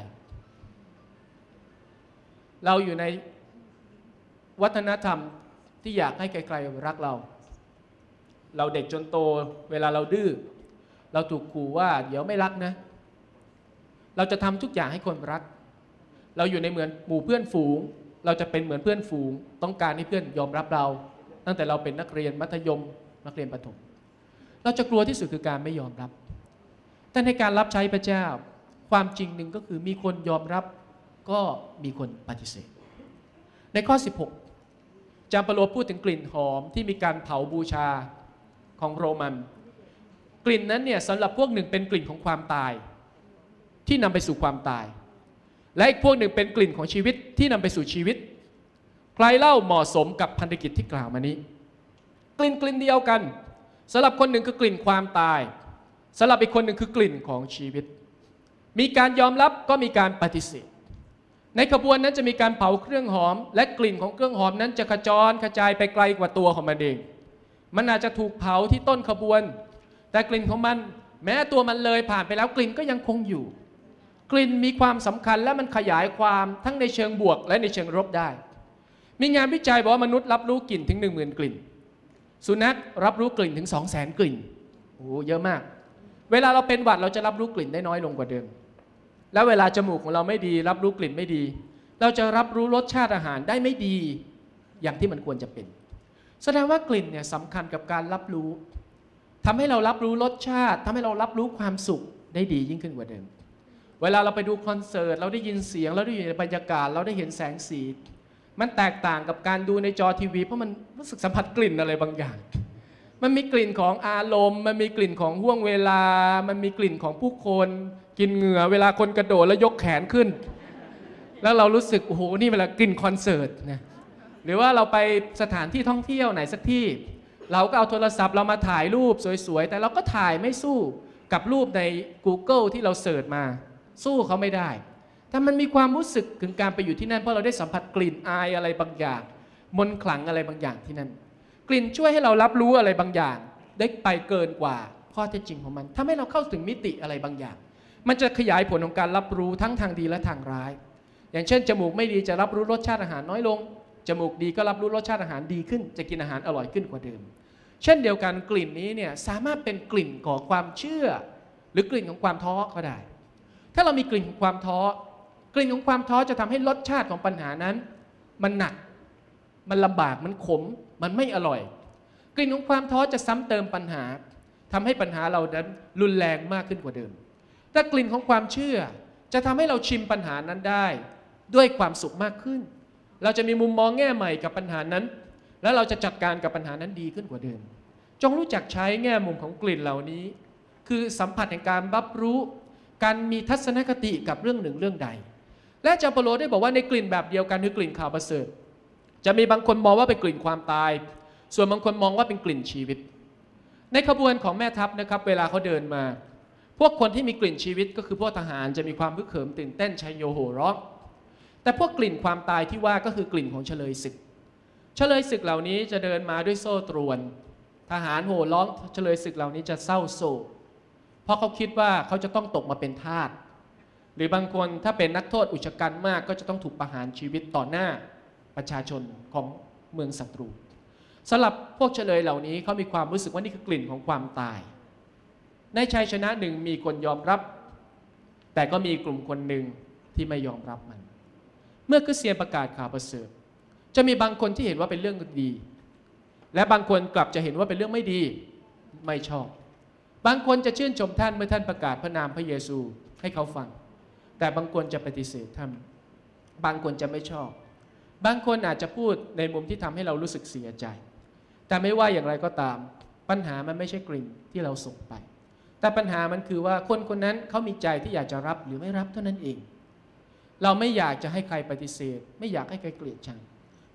เราอยู่ในวัฒนธรรมที่อยากให้ใครๆรักเราเราเด็กจนโตเวลาเราดื้อเราถูกขู่ว่าเดี๋ยวไม่รักนะเราจะทำทุกอย่างให้คนรักเราอยู่ในเหมือนหมู่เพื่อนฝูงเราจะเป็นเหมือนเพื่อนฝูงต้องการให้เพื่อนยอมรับเราตั้งแต่เราเป็นนักเรียนมัธยมนักเรียนประถมเราจะกลัวที่สุดคือการไม่ยอมรับแต่ในการรับใช้พระเจ้าความจริงหนึ่งก็คือมีคนยอมรับก็มีคนปฏิเสธในข้อสิบหกอาจารย์เปโลพูดถึงกลิ่นหอมที่มีการเผาบูชาของโรมันกลิ่นนั้นเนี่ยสำหรับพวกหนึ่งเป็นกลิ่นของความตายที่นำไปสู่ความตายและอีกพวกหนึ่งเป็นกลิ่นของชีวิตที่นำไปสู่ชีวิตใครเล่าเหมาะสมกับพันธกิจที่กล่าวมานี้กลิ่นกลิ่นเดียวกันสำหรับคนหนึ่งคือกลิ่นความตายสำหรับอีกคนหนึ่งคือกลิ่นของชีวิตมีการยอมรับก็มีการปฏิเสธในขบวนนั้นจะมีการเผาเครื่องหอมและกลิ่นของเครื่องหอมนั้นจะขจรกระจายไปไกลกว่าตัวของมันเองมันอาจจะถูกเผาที่ต้นขบวนแต่กลิ่นของมันแม้ตัวมันเลยผ่านไปแล้วกลิ่นก็ยังคงอยู่กลิ่นมีความสำคัญและมันขยายความทั้งในเชิงบวกและในเชิงลบได้มีงานวิจัยบอกว่ามนุษย์รับรู้กลิ่นถึง หนึ่งหมื่น กลิ่นสุนัขรับรู้กลิ่นถึง สองแสน กลิ่นโอ้เยอะมากเวลาเราเป็นหวัดเราจะรับรู้กลิ่นได้น้อยลงกว่าเดิมแล้วเวลาจมูกของเราไม่ดีรับรู้กลิ่นไม่ดีเราจะรับรู้รสชาติอาหารได้ไม่ดีอย่างที่มันควรจะเป็นแสดงว่ากลิ่นเนี่ยสำคัญกับการรับรู้ทำให้เรารับรู้รสชาติทำให้เรารับรู้ความสุขได้ดียิ่งขึ้นกว่าเดิมเวลาเราไปดูคอนเสิร์ตเราได้ยินเสียงเราได้อยู่ในบรรยากาศเราได้เห็นแสงสีมันแตกต่างกับการดูในจอทีวีเพราะมันรู้สึกสัมผัสกลิ่นอะไรบางอย่างมันมีกลิ่นของอารมณ์มันมีกลิ่นของห่วงเวลามันมีกลิ่นของผู้คนกินเหงื่อเวลาคนกระโดดแล้วยกแขนขึ้นแล้วเรารู้สึกโอ้โหนี่เวลากลิ่นคอนเสิร์ตนะหรือว่าเราไปสถานที่ท่องเที่ยวไหนสักที่เราก็เอาโทรศัพท์เรามาถ่ายรูปสวยๆแต่เราก็ถ่ายไม่สู้กับรูปใน Google ที่เราเสิร์ชมาสู้เขาไม่ได้แต่มันมีความรู้สึกถึงการไปอยู่ที่นั่นเพราะเราได้สัมผัสกลิ่นอายอะไรบางอย่างมนต์ขลังอะไรบางอย่างที่นั่นกลิ่นช่วยให้เรารับรู้อะไรบางอย่างได้ไปเกินกว่าข้อเท็จจริงของมันทำให้เราเข้าถึงมิติอะไรบางอย่างมันจะขยายผลของการรับรู้ทั้งทางดีและทางร้ายอย่างเช่นจมูกไม่ดีจะรับรู้รสชาติอาหารน้อยลงจมูกดีก็รับรู้รสชาติอาหารดีขึ้นจะกินอาหารอร่อยขึ้นกว่าเดิมเช่นเดียวกันกลิ่นนี้เนี่ยสามารถเป็นกลิ่นของความเชื่อหรือกลิ่นของความท้อก็ได้ถ้าเรามีกลิ่นของความท้อกลิ่นของความท้อจะทำให้รสชาติของปัญหานั้นมันหนักมันลำบากมันขมมันไม่อร่อยกลิ่นของความท้อจะซ้ำเติมปัญหาทำให้ปัญหาเรานั้นรุนแรงมากขึ้นกว่าเดิมแต่กลิ่นของความเชื่อจะทำให้เราชิมปัญหานั้นได้ด้วยความสุขมากขึ้นเราจะมีมุมมองแง่ใหม่กับปัญหานั้นแล้วเราจะจัดการกับปัญหานั้นดีขึ้นกว่าเดิมจงรู้จักใช้แง่มุมของกลิ่นเหล่านี้คือสัมผัสแห่งการรับรู้การมีทัศนคติกับเรื่องหนึ่งเรื่องใดและอาจารย์เปโลได้บอกว่าในกลิ่นแบบเดียวกันคือกลิ่นข่าวประเสริฐจะมีบางคนมองว่าเป็นกลิ่นความตายส่วนบางคนมองว่าเป็นกลิ่นชีวิตในขบวนของแม่ทัพนะครับเวลาเขาเดินมาพวกคนที่มีกลิ่นชีวิตก็คือพวกทหารจะมีความพึกเหิมตื่นเต้นชัยโยโห่ร้องแต่พวกกลิ่นความตายที่ว่าก็คือกลิ่นของเฉลยศึกเฉลยศึกเหล่านี้จะเดินมาด้วยโซ่ตรวนทหารโห่ร้องเฉลยศึกเหล่านี้จะเศร้าโศกเพราะเขาคิดว่าเขาจะต้องตกมาเป็นทาสหรือบางคนถ้าเป็นนักโทษอุกชะกันมากก็จะต้องถูกประหารชีวิตต่อหน้าประชาชนของเมืองศัตรูสำหรับพวกเฉลยเหล่านี้เขามีความรู้สึกว่านี่คือกลิ่นของความตายในชัยชนะหนึ่งมีคนยอมรับแต่ก็มีกลุ่มคนหนึ่งที่ไม่ยอมรับมันเมื่อคริสเตียนประกาศข่าวประเสริฐจะมีบางคนที่เห็นว่าเป็นเรื่องดีและบางคนกลับจะเห็นว่าเป็นเรื่องไม่ดีไม่ชอบบางคนจะชื่นชมท่านเมื่อท่านประกาศพระนามพระเยซูให้เขาฟังแต่บางคนจะปฏิเสธท่านบางคนจะไม่ชอบบางคนอาจจะพูดในมุมที่ทำให้เรารู้สึกเสียใจแต่ไม่ว่าอย่างไรก็ตามปัญหามันไม่ใช่กลิ่นที่เราส่งไปแต่ปัญหามันคือว่าคนคนนั้นเขามีใจที่อยากจะรับหรือไม่รับเท่านั้นเองเราไม่อยากจะให้ใครปฏิเสธไม่อยากให้ใครเกลียดชัง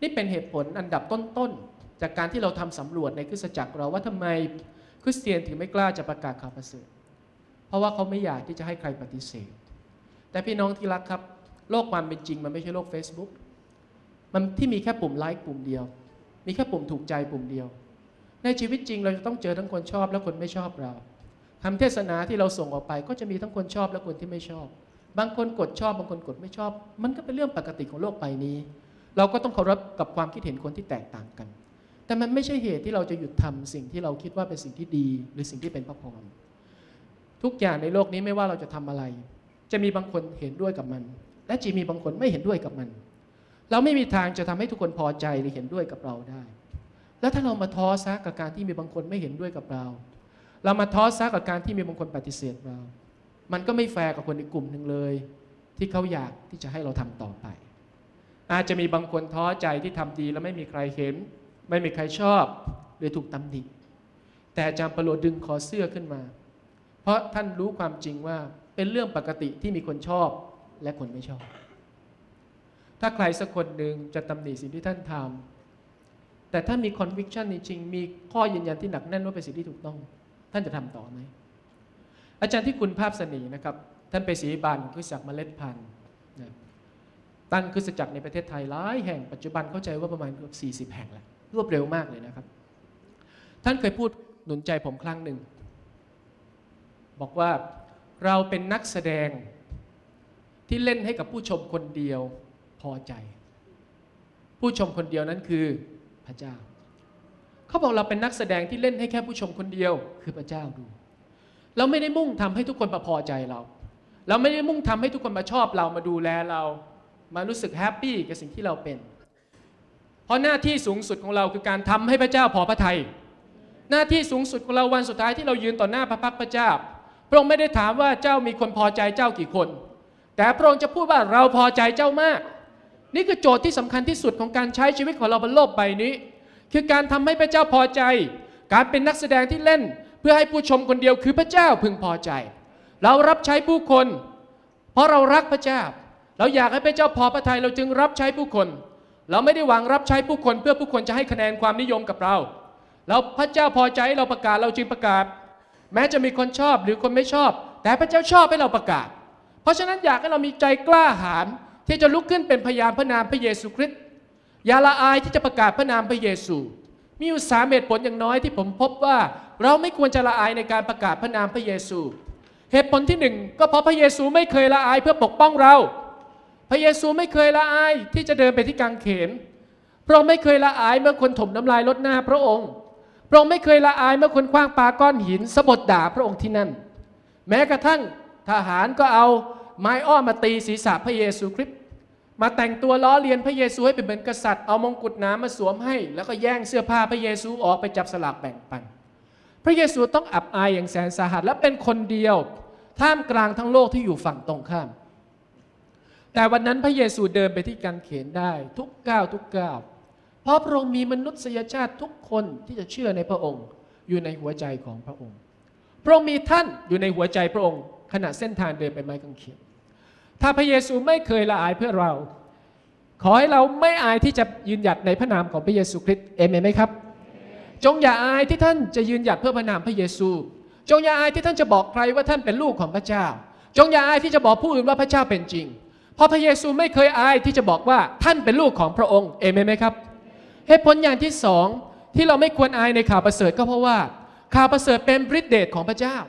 นี่เป็นเหตุผลอันดับต้นๆจากการที่เราทำสำรวจในคริสตจักรเราว่าทำไมคริสเตียนถึงไม่กล้าจะประกาศข่าวประเสริฐเพราะว่าเขาไม่อยากที่จะให้ใครปฏิเสธแต่พี่น้องที่รักครับโลกความเป็นจริงมันไม่ใช่โลก Facebook มันที่มีแค่ปุ่มไลค์ปุ่มเดียวมีแค่ปุ่มถูกใจปุ่มเดียวในชีวิตจริงเราจะต้องเจอทั้งคนชอบและคนไม่ชอบเราคำเทศนาที่เราส่งออกไปก็จะมีทั้งคนชอบและคนที่ไม่ชอบบางคนกดชอบบางคนกดไม่ชอบมันก็เป็นเรื่องปกติของโลกใบนี้เราก็ต้องเคารพกับความคิดเห็นคนที่แตกต่างกันแต่มันไม่ใช่เหตุที่เราจะหยุดทำสิ่งที่เราคิดว่าเป็นสิ่งที่ดีหรือสิ่งที่เป็นพระพรทุกอย่างในโลกนี้ไม่ว่าเราจะทำอะไรจะมีบางคนเห็นด้วยกับมันและจะมีบางคนไม่เห็นด้วยกับมันเราไม่มีทางจะทำให้ทุกคนพอใจหรือเห็นด้วยกับเราได้แล้วถ้าเรามาท้อซะกับการที่มีบางคนไม่เห็นด้วยกับเราเรามาท้อซะกับการที่มีบางคนปฏิเสธเรามันก็ไม่แฟร์กับคนในกลุ่มหนึ่งเลยที่เขาอยากที่จะให้เราทำต่อไปอาจจะมีบางคนท้อใจที่ทำดีแล้วไม่มีใครเห็นไม่มีใครชอบหรือถูกตำหนิแต่อาจารย์เปโลดึงคอเสื้อขึ้นมาเพราะท่านรู้ความจริงว่าเป็นเรื่องปกติที่มีคนชอบและคนไม่ชอบถ้าใครสักคนหนึ่งจะตำหนิสิ่งที่ท่านทำแต่ถ้ามี conviction จริงมีข้อยืนยันที่หนักแน่นว่าเป็นสิ่งที่ถูกต้องท่านจะทำต่อไหมอาจารย์ที่คุณภาพเสน่ห์นะครับท่านไปศรีบานคริสตจักรเมล็ดพันธุ์ตั้งคริสตจักรในประเทศไทยหลายแห่งปัจจุบันเข้าใจว่าประมาณเกือบสี่สิบแห่งแล้วรวดเร็วมากเลยนะครับท่านเคยพูดหนุนใจผมครั้งหนึ่งบอกว่าเราเป็นนักแสดงที่เล่นให้กับผู้ชมคนเดียวพอใจผู้ชมคนเดียวนั้นคือพระเจ้าเขาบอกเราเป็นนักแสดงที่เล่นให้แค่ผู้ชมคนเดียวคือพระเจ้าดูเราไม่ได้มุ่งทำให้ทุกคนมาพอใจเราเราไม่ได้มุ่งทำให้ทุกคนมาชอบเรามาดูแลเรามารู้สึกแฮปปี้กับสิ่งที่เราเป็นเพราะหน้าที่สูงสุดของเราคือการทำให้พระเจ้าพอพระทัยหน้าที่สูงสุดของเราวันสุดท้ายที่เรายืนต่อหน้าพระพักพระเจ้าพระองค์ไม่ได้ถามว่าเจ้ามีคนพอใจเจ้ากี่คนแต่พระองค์จะพูดว่าเราพอใจเจ้ามากนี่คือโจทย์ที่สำคัญที่สุดของการใช้ชีวิตของเราบนโลกใบนี้คือการทำให้พระเจ้าพอใจการเป็นนักแสดงที่เล่นเพื่อให้ผู้ชมคนเดียวคือพระเจ้าพึงพอใจเรารับใช้ผู้คนเพราะเรารักพระเจ้าเราอยากให้พระเจ้าพอพระทัยเราจึงรับใช้ผู้คนเราไม่ได้หวังรับใช้ผู้คนเพื่อผู้คนจะให้คะแนนความนิยมกับเราเราพระเจ้าพอใจเราประกาศเราจึงประกาศแม้จะมีคนชอบหรือคนไม่ชอบแต่พระเจ้าชอบให้เราประกาศเพราะฉะนั้นอยากให้เรามีใจกล้าหาญที่จะลุกขึ้นเป็นพยานพระนามพระเยซูคริสต์อย่าละอายที่จะประกาศพระนามพระเยซูมีอยู่สามเหตุผลอย่างน้อยที่ผมพบว่าเราไม่ควรจะละอายในการประกาศพระนามพระเยซูเหตุผลที่หนึ่งก็เพราะพระเยซูไม่เคยละอายเพื่อปกป้องเราพระเยซูไม่เคยละอายที่จะเดินไปที่กางเขนพระองค์ไม่เคยละอายเมื่อคนถมน้ำลายลดหน้าพระองค์พระองค์ไม่เคยละอายเมื่อคนคว้างปาก้อนหินสะบดด่าพระองค์ที่นั่นแม้กระทั่งทหารก็เอาไม้อ้อมาตีศีรษะพระเยซูคริสต์มาแต่งตัวล้อเลียนพระเยซูให้เป็นเหมือนกษัตริย์เอามงกุฎหนามาสวมให้แล้วก็แย่งเสื้อผ้าพระเยซูออกไปจับสลากแบ่งปันพระเยซูต้องอับอายอย่างแสนสาหัสและเป็นคนเดียวท่ามกลางทั้งโลกที่อยู่ฝั่งตรงข้ามแต่วันนั้นพระเยซูเดินไปที่กางเขนได้ทุกก้าวทุกก้าวเพราะพระองค์มีมนุษยชาติทุกคนที่จะเชื่อในพระองค์อยู่ในหัวใจของพระองค์พระองค์มีท่านอยู่ในหัวใจพระองค์ขณะเส้นทางเดินไปไม้กางเขนถ้าพระเยซูไม่เคยละอายเพื่อเราขอให้เราไม่อายที่จะยืนหยัดในพระนามของพระเยซูคริสต์เอเมนไหมครับจงอย่าอายที่ท่านจะยืนหยัดเพื่อพระนามพระเยซูจงอย่าอายที่ท่านจะบอกใครว่าท่านเป็นลูกของพระเจ้าจงอย่าอายที่จะบอกผู้อื่นว่าพระเจ้าเป็นจริงเพราะพระเยซูไม่เคยอายที่จะบอกว่าท่านเป็นลูกของพระองค์เอเมนไหมครับเหตุผลอย่างที่สองที่เราไม่ควรอายในข่าวประเสริฐก็เพราะว่าข่าวประเสริฐเป็นฤทธิเดชของพระเจ้า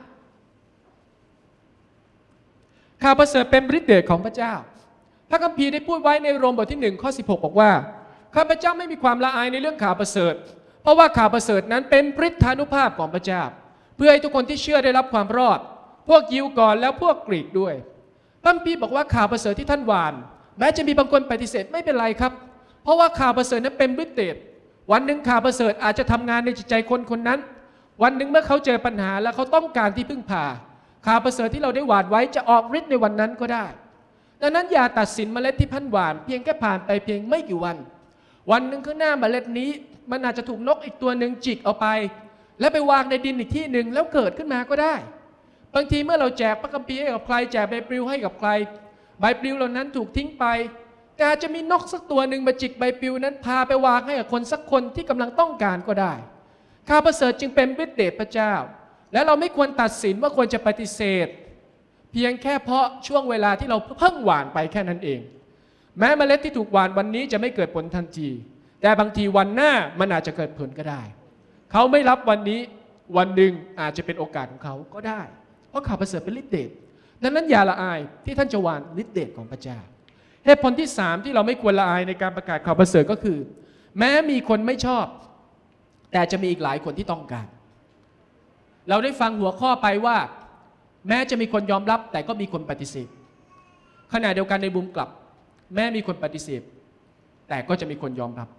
ข่าวประเสริฐเป็นฤทธิเดชของพระเจ้าพระคัมภีร์ได้พูดไว้ในโรมบทที่หนึ่งข้อสิบหกบอกว่าข้าพเจ้าไม่มีความละอายในเรื่องข่าวประเสริฐเพราะว่าข่าวประเสริฐนั้นเป็นฤทธานุภาพของพระเจ้าเพื่อให้ทุกคนที่เชื่อได้รับความรอดพวกยิวก่อนแล้วพวกกรีกด้วยพระคัมภีร์บอกว่าข่าวประเสริฐที่ท่านหว่านแม้จะมีบางคนปฏิเสธไม่เป็นไรครับเพราะว่าข่าวประเสริฐนั้นเป็นฤทธิเดชวันหนึ่งข่าวประเสริฐอาจจะทำงานในจิตใจคนคนนั้นวันหนึ่งเมื่อเขาเจอปัญหาและเขาต้องการที่พึ่งพาข่าวประเสริฐที่เราได้หว่านไว้จะออกฤทธิ์ในวันนั้นก็ได้ดังนั้นอย่าตัดสินเมล็ดที่ท่านหว่านเพียงแค่ผ่านไปเพียงไม่กี่วันวันหนึ่งข้างหน้าเมล็ดนี้มันอาจจะถูกนกอีกตัวหนึ่งจิกเอาไปแล้วไปวางในดินอีกที่หนึ่งแล้วเกิดขึ้นมาก็ได้บางทีเมื่อเราแจกพระคัมภีร์ให้กับใครแจกใบปลิวให้กับใครใบปลิวเหล่านั้นถูกทิ้งไปอาจจะมีนกสักตัวหนึ่งมาจิกใบปลิวนั้นพาไปวางให้กับคนสักคนที่กำลังต้องการก็ได้ข่าวประเสริฐจึงเป็นฤทธิเดชพระเจ้าและเราไม่ควรตัดสินว่าควรจะปฏิเสธเพียงแค่เพราะช่วงเวลาที่เราเพิ่งหว่านไปแค่นั้นเองแม้เมล็ดที่ถูกหว่านวันนี้จะไม่เกิดผลทันทีแต่บางทีวันหน้ามันอาจจะเกิดผลก็ได้เขาไม่รับวันนี้วันหนึ่งอาจจะเป็นโอกาสของเขาก็ได้เพราะข่าวประเสริฐเป็นฤทธิเดชดังนั้นอย่าละอายที่ท่านจะหว่านฤทธิเดชของพระเจ้าเหตุผลที่สามที่เราไม่ควรละอายในการประกาศข่าวประเสริฐก็คือแม้มีคนไม่ชอบแต่จะมีอีกหลายคนที่ต้องการเราได้ฟังหัวข้อไปว่าแม้จะมีคนยอมรับแต่ก็มีคนปฏิเสธขณะเดียวกันในมุมกลับแม้มีคนปฏิเสธแต่ก็จะมีคนยอมรับ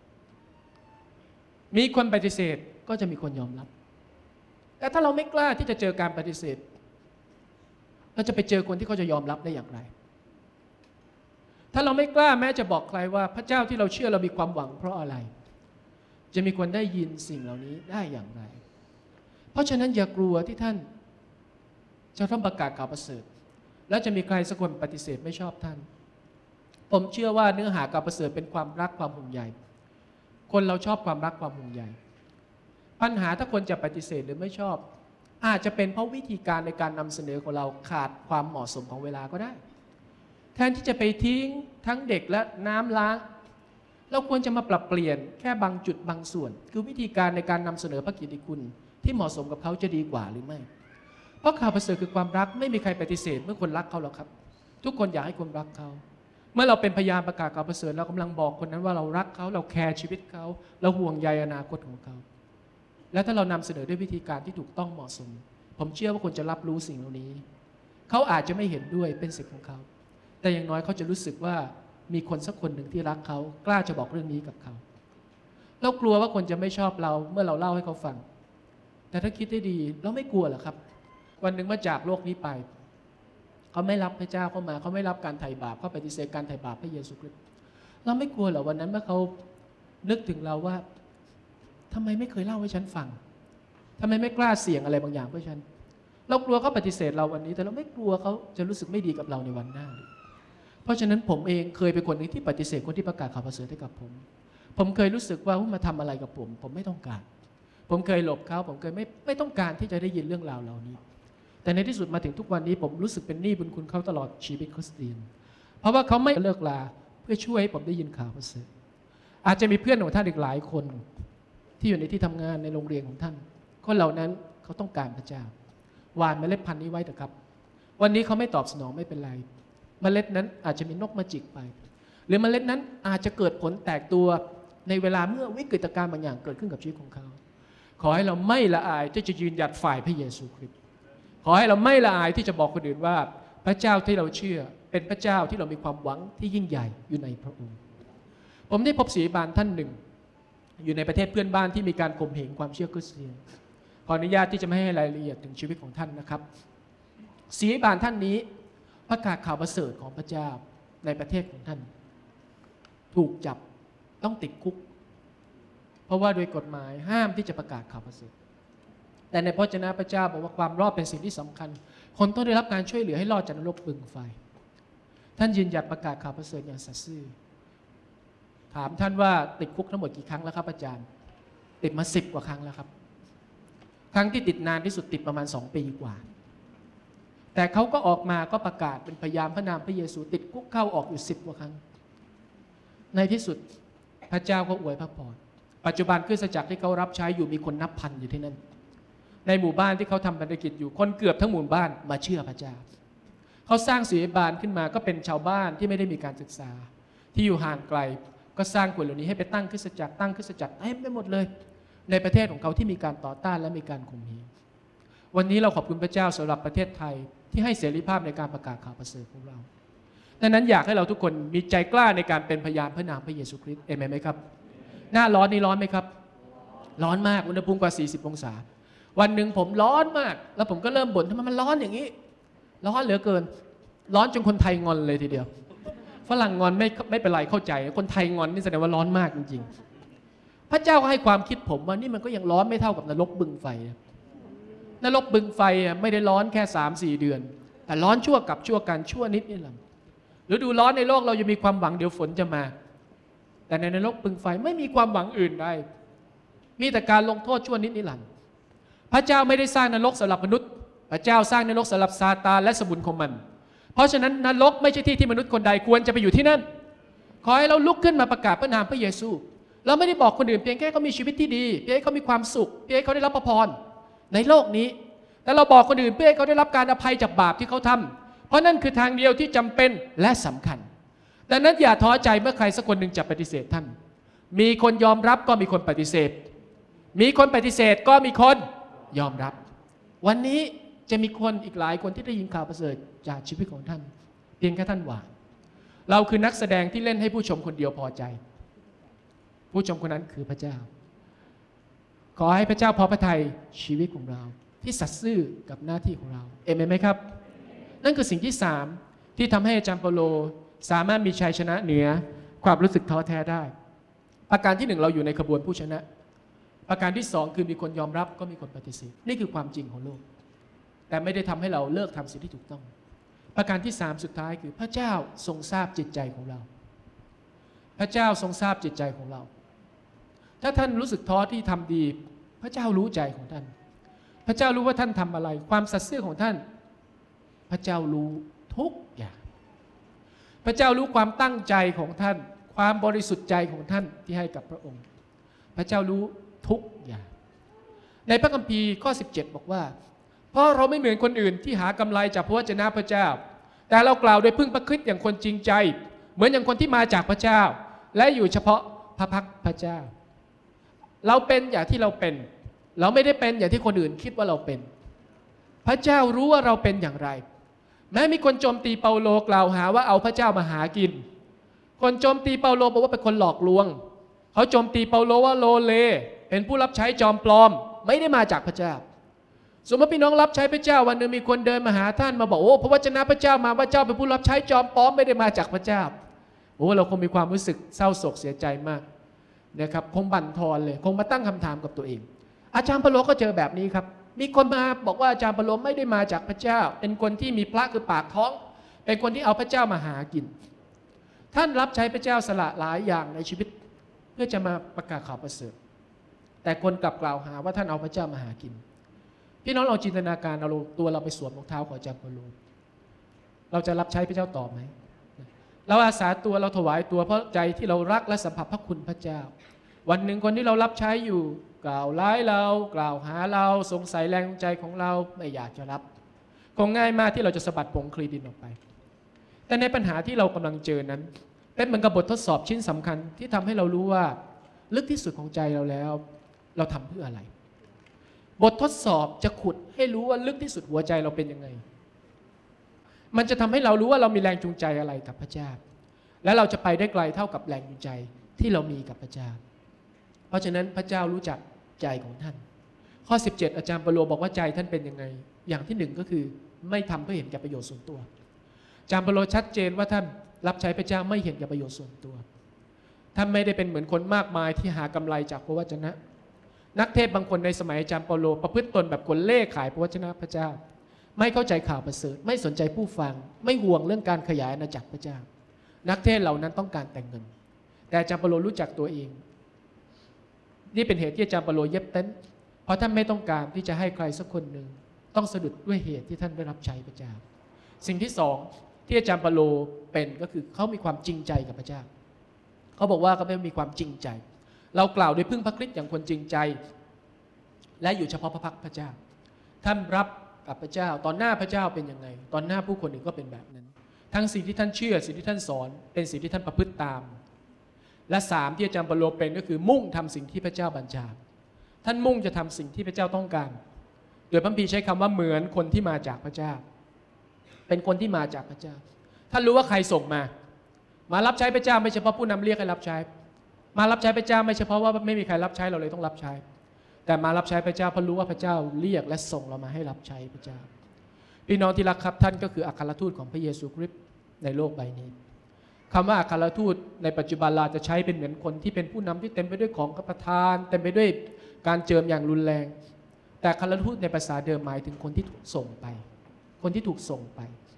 มีคนปฏิเสธก็จะมีคนยอมรับแต่ถ้าเราไม่กล้าที่จะเจอการปฏิเสธเราจะไปเจอคนที่เขาจะยอมรับได้อย่างไรถ้าเราไม่กล้าแม้จะบอกใครว่าพระเจ้าที่เราเชื่อเรามีความหวังเพราะอะไรจะมีคนได้ยินสิ่งเหล่านี้ได้อย่างไรเพราะฉะนั้นอย่ากลัวที่ท่านจะต้องประกาศข่าวประเสริฐแล้วจะมีใครสักคนปฏิเสธไม่ชอบท่านผมเชื่อว่าเนื้อหาข่าวประเสริฐเป็นความรักความห่วงใยคนเราชอบความรักความห่วงใยปัญหาถ้าคนจะปฏิเสธหรือไม่ชอบอาจจะเป็นเพราะวิธีการในการนำเสนอของเราขาดความเหมาะสมของเวลาก็ได้แทนที่จะไปทิ้งทั้งเด็กและน้ำล้างเราควรจะมาปรับเปลี่ยนแค่บางจุดบางส่วนคือวิธีการในการนำเสนอพระกิตติคุณที่เหมาะสมกับเขาจะดีกว่าหรือไม่เพราะข่าวประเสริฐคือความรักไม่มีใครปฏิเสธเมื่อคนรักเขาหรอกครับทุกคนอยากให้คนรักเขาเมื่อเราเป็นพยานประกาศข่าวประเสริฐเรากำลังบอกคนนั้นว่าเรารักเขาเราแคร์ชีวิตเขาเราห่วงใยอนาคตของเขาและถ้าเรานำเสนอด้วยวิธีการที่ถูกต้องเหมาะสมผมเชื่อว่าคนจะรับรู้สิ่งเหล่านี้เขาอาจจะไม่เห็นด้วยเป็นสิทธิ์ของเขาแต่อย่างน้อยเขาจะรู้สึกว่ามีคนสักคนหนึ่งที่รักเขากล้าจะบอกเรื่องนี้กับเขาเรากลัวว่าคนจะไม่ชอบเราเมื่อเราเล่าให้เขาฟังแต่ถ้าคิดได้ดีเราไม่กลัวหรอกครับวันหนึ่งมาจากโลกนี้ไปเขาไม่รับพระเจ้าเข้ามาเขาไม่รับการไถ่บาปเขาปฏิเสธการไถ่บาปพระเยซูคริสต์เราไม่กลัวหรอวันนั้นเมื่อเขานึกถึงเราว่าทำไมไม่เคยเล่าให้ฉันฟังทำไมไม่กล้าเสี่ยงอะไรบางอย่างเพื่อฉันเรากลัวเขาปฏิเสธเราวันนี้แต่เราไม่กลัวเขาจะรู้สึกไม่ดีกับเราในวันหน้าเพราะฉะนั้นผมเองเคยเป็นคนหนึ่งที่ปฏิเสธคนที่ประกาศข่าวประเสริฐให้กับผมผมเคยรู้สึกว่ามาทำอะไรกับผมผมไม่ต้องการผมเคยหลบเขาผมเคยไม่ไม่ต้องการที่จะได้ยินเรื่องราวเหล่านี้แต่ในที่สุดมาถึงทุกวันนี้ผมรู้สึกเป็นหนี้บุญคุณเขาตลอดชีวิตคริสเตียนเพราะว่าเขาไม่เลิกลาเพื่อช่วยให้ผมได้ยินข่าวประเสริฐอาจจะมีเพื่อนของท่านอีกหลายคนที่อยู่ในที่ทำงานในโรงเรียนของท่านคนเหล่านั้นเขาต้องการพระเจ้าหว่านเมล็ดพันธุ์นี้ไว้เถอะครับวันนี้เขาไม่ตอบสนองไม่เป็นไรเมล็ดนั้นอาจจะมีนกมาจิกไปหรือเมล็ดนั้นอาจจะเกิดผลแตกตัวในเวลาเมื่อวิกฤตการณ์บางอย่างเกิดขึ้นกับชีวิตของเขาขอให้เราไม่ละอายที่จะยืนหยัดฝ่ายพระเยซูคริสต์ขอให้เราไม่ละอายที่จะบอกคนอื่นว่าพระเจ้าที่เราเชื่อเป็นพระเจ้าที่เรามีความหวังที่ยิ่งใหญ่อยู่ในพระองค์ผมได้พบศิษยาบาลท่านหนึ่งอยู่ในประเทศเพื่อนบ้านที่มีการข่มเหงความเชื่อคริสเตียนขออนุญาตที่จะไม่ให้รายละเอียดถึงชีวิตของท่านนะครับศิษยาบาลท่านนี้ประกาศข่าวประเสริฐของพระเจ้าในประเทศของท่านถูกจับต้องติดคุกเพราะว่าโดยกฎหมายห้ามที่จะประกาศข่าวประเสริฐแต่ในพระเจ้าพระเจ้าบอกว่าความรอดเป็นสิ่งที่สำคัญคนต้องได้รับการช่วยเหลือให้รอดจากนรกบึงไฟท่านยืนหยัดประกาศข่าวประเสริฐอย่างสัตย์ซื่อถามท่านว่าติดคุกทั้งหมดกี่ครั้งแล้วครับอาจารย์ติดมาสิบกว่าครั้งแล้วครับครั้งที่ติดนานที่สุดติดประมาณสองปีกว่าแต่เขาก็ออกมาก็ประกาศเป็นพยานพระนามพระเยซูติดคุกเข้าออกอยู่สิบกว่าครั้งในที่สุดพระเจ้าก็อวยพระพรปัจจุบันคริสตจักรที่เขารับใช้อยู่มีคนนับพันอยู่ที่นั่นในหมู่บ้านที่เขาทำธุรกิจอยู่คนเกือบทั้งหมู่บ้านมาเชื่อพระเจ้าเขาสร้างศิษยาบาลขึ้นมาก็เป็นชาวบ้านที่ไม่ได้มีการศึกษาที่อยู่ห่างไกลก็สร้างคนเหล่านี้ให้ไปตั้งคริสตจักรตั้งคริสตจักรเต็มไปหมดเลยในประเทศของเขาที่มีการต่อต้านและมีการข่มเหงวันนี้เราขอบคุณพระเจ้าสำหรับประเทศไทยที่ให้เสรีภาพในการประกาศข่าวประเสริฐของเราดังนั้นอยากให้เราทุกคนมีใจกล้าในการเป็นพยานพระนามพระเยซูคริสต์เอเมนไหมครับหน้าร้อนนี่ร้อนไหมครับร้อนมากอุณหภูมิกว่าสี่สิบองศาวันหนึ่งผมร้อนมากแล้วผมก็เริ่มบ่นทำไมมันร้อนอย่างนี้ร้อนเหลือเกินร้อนจนคนไทยงอนเลยทีเดียวฝรั่งงอนไม่ไม่เป็นไรเข้าใจคนไทยงอนนี่แสดงว่าร้อนมากจริงๆพระเจ้าก็ให้ความคิดผมว่านี่มันก็ยังร้อนไม่เท่ากับนรกบึงไฟนรกบึงไฟไม่ได้ร้อนแค่ สามสี่ เดือนแต่ร้อนชั่วกับชั่วกันชั่วนิดนี่แหละฤดูร้อนในโลกเรายังมีความหวังเดี๋ยวฝนจะมาแต่ในนรกพึงไฟไม่มีความหวังอื่นใดมีแต่การลงโทษชั่วนิดนิรันดร์พระเจ้าไม่ได้สร้างนรกสำหรับมนุษย์พระเจ้าสร้างนรกสำหรับซาตานและสมุนของมันเพราะฉะนั้นนรกไม่ใช่ที่ที่มนุษย์คนใดควรจะไปอยู่ที่นั่นขอให้เราลุกขึ้นมาประกาศพระนามพระเยซูเราไม่ได้บอกคนอื่นเพียงแค่เขามีชีวิตที่ดีเพียงให้เขามีความสุขเพียงให้เขาได้รับพระพรในโลกนี้แต่เราบอกคนอื่นเพื่อให้เขาได้รับการอภัยจากบาปที่เขาทำเพราะนั่นคือทางเดียวที่จำเป็นและสำคัญดังนั้นอย่าท้อใจเมื่อใครสักคนหนึ่งจะปฏิเสธท่านมีคนยอมรับก็มีคนปฏิเสธมีคนปฏิเสธก็มีคนยอมรับวันนี้จะมีคนอีกหลายคนที่ได้ยินข่าวประเสริฐจากชีวิตของท่านเพียงแค่ท่านหวังเราคือนักแสดงที่เล่นให้ผู้ชมคนเดียวพอใจผู้ชมคนนั้นคือพระเจ้าขอให้พระเจ้าพอพระทัยชีวิตของเราที่สัตย์ซื่อกับหน้าที่ของเราเอเมนไหมครับนั่นคือสิ่งที่สามที่ทำให้อาจารย์เปโลสามารถมีชัยชนะเหนือความรู้สึกท้อแท้ได้ประการที่หนึ่งเราอยู่ในขบวนผู้ชนะประการที่สองคือมีคนยอมรับก็มีคนปฏิเสธนี่คือความจริงของโลกแต่ไม่ได้ทำให้เราเลิกทำสิ่งที่ถูกต้องประการที่สามสุดท้ายคือพระเจ้าทรงทราบจิตใจของเราพระเจ้าทรงทราบจิตใจของเราถ้าท่านรู้สึกท้อที่ทำดีพระเจ้ารู้ใจของท่านพระเจ้ารู้ว่าท่านทำอะไรความสัตย์ซื่อของท่านพระเจ้ารู้ทุกอย่างพระเจ้ารู้ความตั้งใจของท่านความบริสุทธิ์ใจของท่านที่ให้กับพระองค์พระเจ้ารู้ทุกอย่างในพระคัมภีร์ข้อสิบเจ็ดบอกว่าเพราะเราไม่เหมือนคนอื่นที่หากำไรจากพระวจนะพระเจ้าแต่เรากล่าวโดยพึ่งพระคริสต์อย่างคนจริงใจเหมือนอย่างคนที่มาจากพระเจ้าและอยู่เฉพาะพระพักพระเจ้าเราเป็นอย่างที่เราเป็นเราไม่ได้เป็นอย่างที่คนอื่นคิดว่าเราเป็นพระเจ้ารู้ว่าเราเป็นอย่างไรแม้มีคนโจมตีเปาโลกล่าวหาว่าเอาพระเจ้ามาหากินคนโจมตีเปาโลบอกว่าเป็นคนหลอกลวงเขาโจมตีเปาโลว่าโลเลเป็นผู้รับใช้จอมปลอมไม่ได้มาจากพระเจ้าสมมติพี่น้องรับใช้พระเจ้าวันหนึ่งมีคนเดินมาหาท่านมาบอกโอ้พระวจนะพระเจ้ามาว่าเจ้าเป็นผู้รับใช้จอมปลอมไม่ได้มาจากพระเจ้าโอ้เราคงมีความรู้สึกเศร้าโศกเสียใจมากนะครับคงบั่นทอนเลยคงมาตั้งคำถามกับตัวเองอาจารย์เปโลก็เจอแบบนี้ครับมีคนมาบอกว่าอาจารย์เปโลไม่ได้มาจากพระเจ้าเป็นคนที่มีพระคือปากท้องเป็นคนที่เอาพระเจ้ามาหากินท่านรับใช้พระเจ้าสละหลายอย่างในชีวิตเพื่อจะมาประกาศข่าวประเสริฐแต่คนกลับกล่าวหาว่าท่านเอาพระเจ้ามาหากินพี่น้องเราจินตนาการเอาตัวเราไปสวมรองเท้าของอาจารย์เปโลเราจะรับใช้พระเจ้าต่อไหมเราอาสาตัวเราถวายตัวเพราะใจที่เรารักและสัมผัสพระคุณพระเจ้าวันหนึ่งคนที่เรารับใช้อยู่กล่าวร้ายเรากล่าวหาเราสงสัยแรงใจของเราไม่อยากจะรับคงง่ายมากที่เราจะสะบัดผงคลีดินออกไปแต่ในปัญหาที่เรากำลังเจอนั้นเป็นเหมือนกับบททดสอบชิ้นสำคัญที่ทำให้เรารู้ว่าลึกที่สุดของใจเราแล้วเราทำเพื่ออะไรบททดสอบจะขุดให้รู้ว่าลึกที่สุดหัวใจเราเป็นยังไงมันจะทำให้เรารู้ว่าเรามีแรงจูงใจอะไรกับพระเจ้าและเราจะไปได้ไกลเท่ากับแรงจูงใจที่เรามีกับพระเจ้าเพราะฉะนั้นพระเจ้ารู้จักใจของท่านข้อสิบเจ็ดอาจารย์เปโลบอกว่าใจท่านเป็นยังไงอย่างที่หนึ่งก็คือไม่ทำเพื่อเห็นแก่ประโยชน์ส่วนตัวอาจารย์เปโลชัดเจนว่าท่านรับใช้พระเจ้าไม่เห็นแก่ประโยชน์ส่วนตัวท่านไม่ได้เป็นเหมือนคนมากมายที่หากำไรจากพระวจนะนักเทศบางคนในสมัยอาจารย์เปโลประพฤติตนแบบคนเล่ขายพระวจนะพระเจ้าไม่เข้าใจข่าวประเสริฐไม่สนใจผู้ฟังไม่ห่วงเรื่องการขยายอาณาจักรพระเจ้านักเทศเหล่านั้นต้องการแต่งเงินแต่อาจารย์เปโลรู้จักตัวเองนี่เป็นเหตุที่อาจารย์เปโลเย็บเต็นท์เพราะท่านไม่ต้องการที่จะให้ใครสักคนหนึ่งต้องสะดุดด้วยเหตุที่ท่านได้รับใช้พระเจ้าสิ่งที่สองที่อาจารย์เปโลเป็นก็คือเขามีความจริงใจกับพระเจ้าเขาบอกว่าเขาไม่มีความจริงใจเรากล่าวโดยพึ่งพระคริสต์อย่างคนจริงใจและอยู่เฉพาะพระพักพระเจ้าท่านรับกับพระเจ้าตอนหน้าพระเจ้าเป็นยังไงตอนหน้าผู้คนอื่นก็เป็นแบบนั้นทั้งสิ่งที่ท่านเชื่อสิ่งที่ท่านสอนเป็นสิ่งที่ท่านประพฤติตามและสามที่อาจารย์เปโลเป็นก็คือมุ่งทำสิ่งที่พระเจ้าบัญชาท่านมุ่งจะทำสิ่งที่พระเจ้าต้องการโดยพระคัมภีร์ใช้คำว่าเหมือนคนที่มาจากพระเจ้าเป็นคนที่มาจากพระเจ้าท่านรู้ว่าใครส่งมามารับใช้พระเจ้าไม่เฉพาะผู้นำเรียกให้รับใช้มารับใช้พระเจ้าไม่เฉพาะว่าไม่มีใครรับใช้เราเลยต้องรับใช้แต่มารับใช้พระเจ้าเพราะรู้ว่าพระเจ้าเรียกและส่งเรามาให้รับใช้พระเจ้าพี่น้องที่รักครับท่านก็คืออัครทูตของพระเยซูคริสต์ในโลกใบนี้คำว่าอัครทูตในปัจจุบันเราจะใช้เป็นเหมือนคนที่เป็นผู้นำที่เต็มไปด้วยของประทานเต็มไปด้วยการเจิมอย่างรุนแรงแต่อัครทูตในภาษาเดิมหมายถึงคนที่ถูกส่งไปคนที่ถูกส่งไป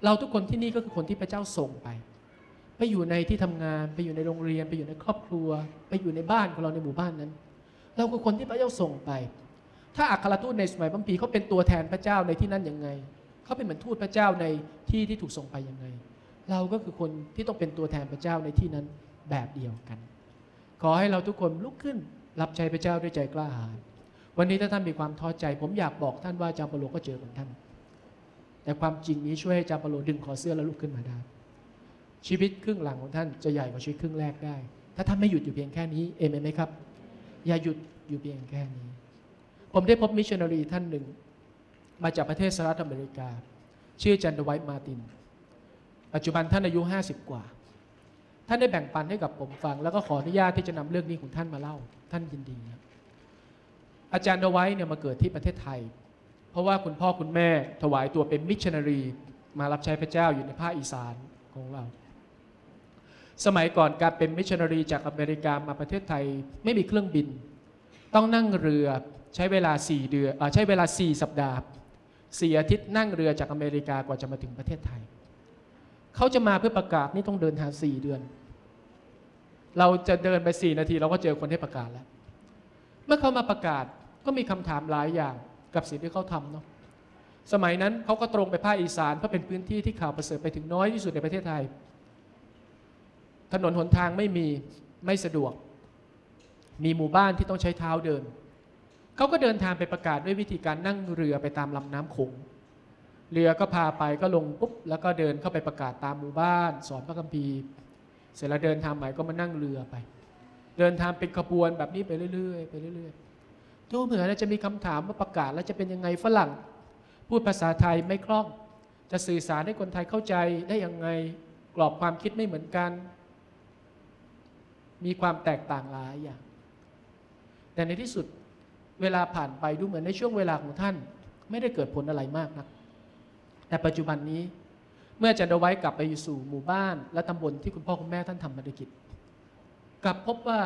เราทุกคนที่นี่ก็คือคนที่พระเจ้าส่งไปไปอยู่ในที่ทำงานไปอยู่ในโรงเรียนไปอยู่ในครอบครัวไปอยู่ในบ้านของเราในหมู่บ้านนั้นเราคือคนที่พระเจ้าส่งไปถ้าอัครทูตในสมัยพระคัมภีร์เขาเป็นตัวแทนพระเจ้าในที่นั้นยังไงเขาเป็นเหมือนทูตพระเจ้าในที่ที่ถูกส่งไปยังไงเราก็คือคนที่ต้องเป็นตัวแทนพระเจ้าในที่นั้นแบบเดียวกันขอให้เราทุกคนลุกขึ้นรับใช้พระเจ้าด้วยใจกล้าหาญวันนี้ถ้าท่านมีความท้อใจผมอยากบอกท่านว่าอาจารย์เปาโลก็เจอเหมือนท่านแต่ความจริงนี้ช่วยให้อาจารย์เปาโลดึงคอเสื้อแล้วลุกขึ้นมาได้ชีวิตครึ่งหลังของท่านจะใหญ่กว่าชีวิตครึ่งแรกได้ถ้าท่านไม่หยุดอยู่เพียงแค่นี้เอเมนไหมครับอย่าหยุดอยู่เพียงแค่นี้ผมได้พบมิชชันนารีท่านหนึ่งมาจากประเทศสหรัฐอเมริกาชื่อจันดไวท์มาร์ตินปัจจุบันท่านอายุห้าสิบกว่าท่านได้แบ่งปันให้กับผมฟังแล้วก็ขออนุญาตที่จะนำเรื่องนี้ของท่านมาเล่าท่านยินดีครับอาจารย์ดไวท์เนี่ยมาเกิดที่ประเทศไทยเพราะว่าคุณพ่อคุณแม่ถวายตัวเป็นมิชชันนารีมารับใช้พระเจ้าอยู่ในภาคอีสานของเราสมัยก่อนการเป็นมิชชันนารีจากอเมริกามาประเทศไทยไม่มีเครื่องบินต้องนั่งเรือใช้เวลาสี่เดือนใช้เวลาสี่สัปดาห์สี่อาทิตย์นั่งเรือจากอเมริกากว่าจะมาถึงประเทศไทยเขาจะมาเพื่อประกาศนี่ต้องเดินทางสี่เดือนเราจะเดินไปสี่นาทีเราก็เจอคนที่ประกาศแล้วเมื่อเขามาประกาศก็มีคำถามหลายอย่างกับสิ่งที่เขาทำเนาะสมัยนั้นเขาก็ตรงไปภาคอีสานเพราะเป็นพื้นที่ที่ข่าวประเสริฐไปถึงน้อยที่สุดในประเทศไทยถนนหนทางไม่มีไม่สะดวกมีหมู่บ้านที่ต้องใช้เท้าเดินเขาก็เดินทางไปประกาศด้วยวิธีการนั่งเรือไปตามลำน้ำโขงเรือก็พาไปก็ลงปุ๊บแล้วก็เดินเข้าไปประกาศตามหมู่บ้านสอนพระคัมภีร์เสร็จแล้วเดินทางใหม่ก็มานั่งเรือไปเดินทางเป็นขบวนแบบนี้ไปเรื่อยๆไปเรื่อยๆดูเหมือนจะมีคำถามว่าประกาศแล้วจะเป็นยังไงฝรั่งพูดภาษาไทยไม่คล่องจะสื่อสารให้คนไทยเข้าใจได้ยังไงกรอบความคิดไม่เหมือนกันมีความแตกต่างหลายอย่างแต่ในที่สุดเวลาผ่านไปดูเหมือนในช่วงเวลาของท่านไม่ได้เกิดผลอะไรมากนักแต่ปัจจุบันนี้เมื่ออาจารย์ดไวท์กลับไปอยู่สู่หมู่บ้านและตำบลที่คุณพ่อคุณแม่ท่านทำภารกิจกลับพบว่า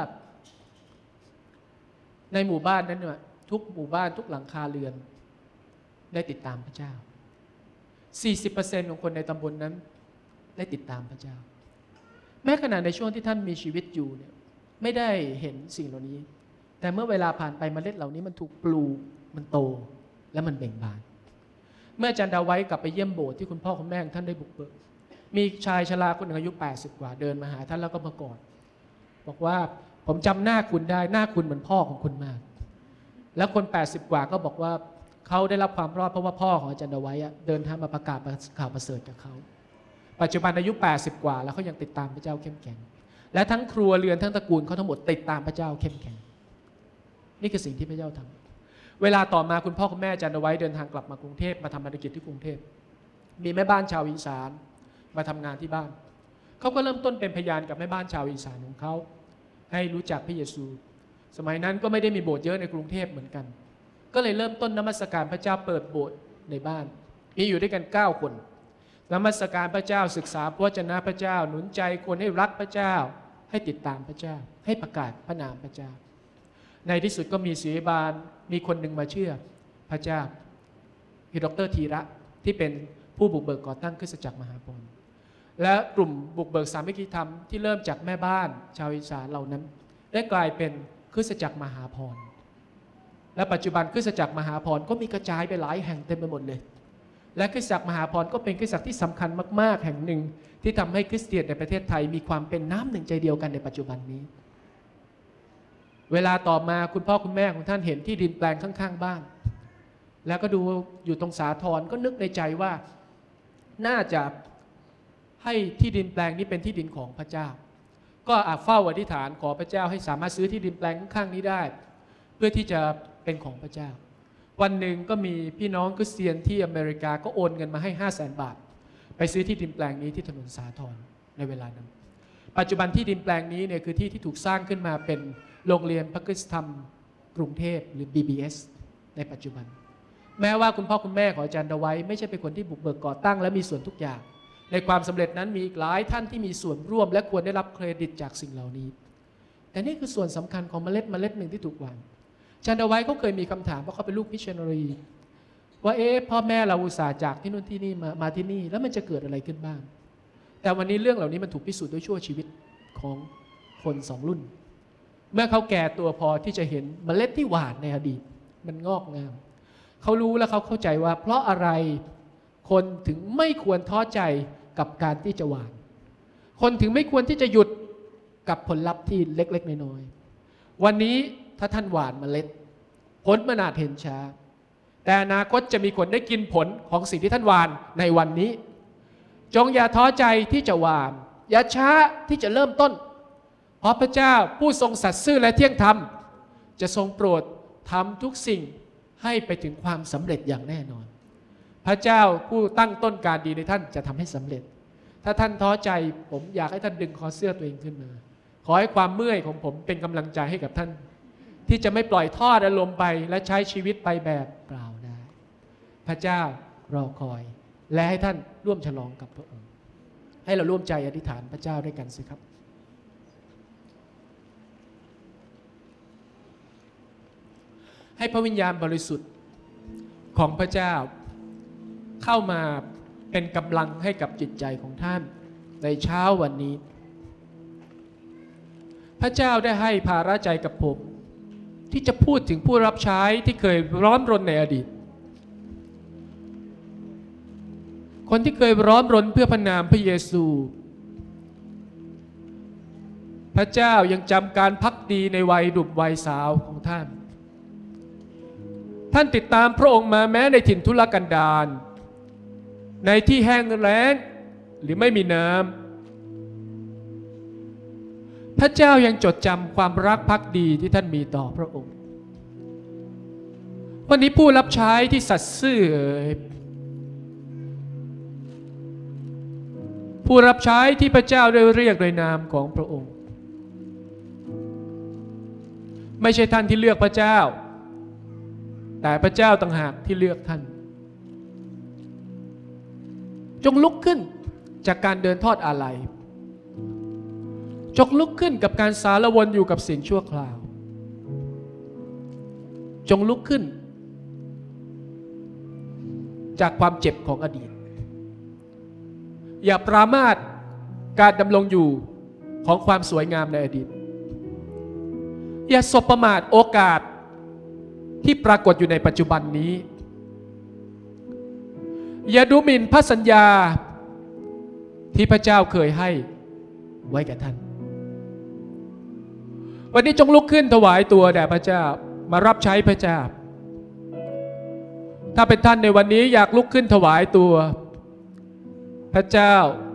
ในหมู่บ้านนั้นเนี่ยทุกหมู่บ้านทุกหลังคาเรือนได้ติดตามพระเจ้า สี่สิบเปอร์เซ็นต์ ของคนในตำบลนั้นได้ติดตามพระเจ้าแม้ขณะในช่วงที่ท่านมีชีวิตอยู่เนี่ยไม่ได้เห็นสิ่งเหล่านี้แต่เมื่อเวลาผ่านไปเมล็ดเหล่านี้มันถูกปลูกมันโตและมันเบ่งบานเมื่ออาจารย์ดาไว้กลับไปเยี่ยมโบสถ์ที่คุณพ่อคุณแม่ของท่านได้บุกเบิกมีชายชราคนหนึ่งอายุแปดสิบกว่าเดินมาหาท่านแล้วก็มากอดบอกว่าผมจำหน้าคุณได้หน้าคุณเหมือนพ่อของคุณมากแล้วคนแปดสิบกว่าก็บอกว่าเขาได้รับความรอดเพราะว่าพ่อของอาจารย์ดาไว้เดินทางมาประกาศข่าวประเสริฐกับเขาปัจจุบันอายุแปดสิบกว่าแล้วเขายังติดตามพระเจ้าเข้มแข็งและทั้งครัวเรือนทั้งตระกูลเขาทั้งหมดติดตามพระเจ้าเข้มแข็งนี่คือสิ่งที่พระเจ้าทำเวลาต่อมาคุณพ่อคุณแม่อาจารย์ดาไว้เดินทางกลับมากรุงเทพมาทำภารกิจที่กรุงเทพมีแม่บ้านชาวอีสานมาทำงานที่บ้านเขาก็เริ่มต้นเป็นพยานกับแม่บ้านชาวอีสานของเขาให้รู้จักพระเยซูสมัยนั้นก็ไม่ได้มีโบสถ์เยอะในกรุงเทพเหมือนกันก็เลยเริ่มต้นนมัสการพระเจ้าเปิดโบสถ์ในบ้านมีอยู่ด้วยกันเก้าคนนมัสการพระเจ้าศึกษาพระวจนะพระเจ้าหนุนใจคนให้รักพระเจ้าให้ติดตามพระเจ้าให้ประกาศพระนามพระเจ้าในที่สุดก็มีศิษยาบาลมีคนหนึ่งมาเชื่อพระเจ้าคือดรธีระที่เป็นผู้บุกเบิกก่อตั้งคริสตจักรมหาพรและกลุ่มบุกเบิกสามัคคีธรรมที่เริ่มจากแม่บ้านชาวอีสานเหล่านั้นได้กลายเป็นคริสตจักรมหาพรและปัจจุบันคริสตจักรมหาพรก็มีกระจายไปหลายแห่งเต็มไปหมดเลยและคริสตจักรมหาพรก็เป็นคริสตจักรที่สำคัญมากๆแห่งหนึ่งที่ทำให้คริสเตียนในประเทศไทยมีความเป็นน้ำหนึ่งใจเดียวกันในปัจจุบันนี้เวลาต่อมาคุณพ่อคุณแม่ของท่านเห็นที่ดินแปลงข้างๆบ้านแล้วก็ดูอยู่ตรงสาทรก็นึกในใจว่าน่าจะให้ที่ดินแปลงนี้เป็นที่ดินของพระเจ้าก็อาเฝ้าอธิษฐานขอพระเจ้าให้สามารถซื้อที่ดินแปลงข้างๆนี้ได้เพื่อที่จะเป็นของพระเจ้าวันหนึ่งก็มีพี่น้องคริสเตียนที่อเมริกาก็โอนเงินมาให้ห้าแสนบาทไปซื้อที่ดินแปลงนี้ที่ถนนสาทรในเวลานั้นปัจจุบันที่ดินแปลงนี้เนี่ยคือที่ที่ถูกสร้างขึ้นมาเป็นโรงเรียนพระคริสตธรรมกรุงเทพหรือ บี บี เอส ในปัจจุบันแม้ว่าคุณพ่อคุณแม่ของอาจารย์ดาไว้ไม่ใช่เป็นคนที่บุกเบิกก่อตั้งและมีส่วนทุกอย่างในความสำเร็จนั้นมีอีกหลายท่านที่มีส่วนร่วมและควรได้รับเครดิตจากสิ่งเหล่านี้แต่นี่คือส่วนสำคัญของเมล็ดเมล็ดหนึ่งที่ถูกวางอาจารย์ดาไว้เขาเคยมีคำถามว่าเขาเป็นลูกมิชชันนารีว่าเอ๊ะพ่อแม่เราอุตส่าห์จากที่นู่นที่นี่มามาที่นี่แล้วมันจะเกิดอะไรขึ้นบ้างแต่วันนี้เรื่องเหล่านี้มันถูกพิสูจน์ด้วยชั่วชีวิตของคนสองรุ่นเมื่อเขาแก่ตัวพอที่จะเห็นเมล็ดที่หวานในอดีตมันงอกงามเขารู้และเขาเข้าใจว่าเพราะอะไรคนถึงไม่ควรท้อใจกับการที่จะหวานคนถึงไม่ควรที่จะหยุดกับผลลัพธ์ที่เล็กๆน้อยๆวันนี้ถ้าท่านหวานเมล็ดผลมันอาจเห็นช้าแต่อนาคตจะมีคนได้กินผลของสิ่งที่ท่านหวานในวันนี้จงอย่าท้อใจที่จะหวานอย่าช้าที่จะเริ่มต้นเพราะพระเจ้าผู้ทรงสัตย์ซื่อและเที่ยงธรรมจะทรงโปรดทำทุกสิ่งให้ไปถึงความสำเร็จอย่างแน่นอนพระเจ้าผู้ตั้งต้นการดีในท่านจะทำให้สำเร็จถ้าท่านท้อใจผมอยากให้ท่านดึงคอเสื้อตัวเองขึ้นมาขอให้ความเมื่อยของผมเป็นกำลังใจให้กับท่านที่จะไม่ปล่อยทอดอารมณ์ไปและใช้ชีวิตไปแบบเปล่าได้พระเจ้ารอคอยและให้ท่านร่วมฉลองกับพระองค์ให้เราร่วมใจอธิษฐานพระเจ้าด้วยกันสิครับให้พระวิญญาณบริสุทธิ์ของพระเจ้าเข้ามาเป็นกำลังให้กับจิตใจของท่านในเช้าวันนี้พระเจ้าได้ให้ภาระใจกับผมที่จะพูดถึงผู้รับใช้ที่เคยร้อนรนในอดีตคนที่เคยร้อนรนเพื่อพระนามพระเยซูพระเจ้ายังจำการพักดีในวัยหนุ่มวัยสาวของท่านท่านติดตามพระองค์มาแม้ในถิ่นทุรกันดารในที่แห้งแล้งหรือไม่มีน้ำพระเจ้ายังจดจำความรักภักดีที่ท่านมีต่อพระองค์วันนี้ผู้รับใช้ที่สัตย์ซื่อผู้รับใช้ที่พระเจ้าได้เรียกโดยนามของพระองค์ไม่ใช่ท่านที่เลือกพระเจ้าแต่พระเจ้าต่างหากที่เลือกท่านจงลุกขึ้นจากการเดินทอดอาลัยจงลุกขึ้นกับการสารวนอยู่กับสิ่งชั่วคราวจงลุกขึ้นจากความเจ็บของอดีตอย่าปรามาสการดำรงอยู่ของความสวยงามในอดีตอย่าสบประมาทโอกาสที่ปรากฏอยู่ในปัจจุบันนี้อย่าดูหมิ่นพระสัญญาที่พระเจ้าเคยให้ไว้แก่ท่านวันนี้จงลุกขึ้นถวายตัวแด่พระเจ้ามารับใช้พระเจ้าถ้าเป็นท่านในวันนี้อยากลุกขึ้นถวายตัวพระเจ้า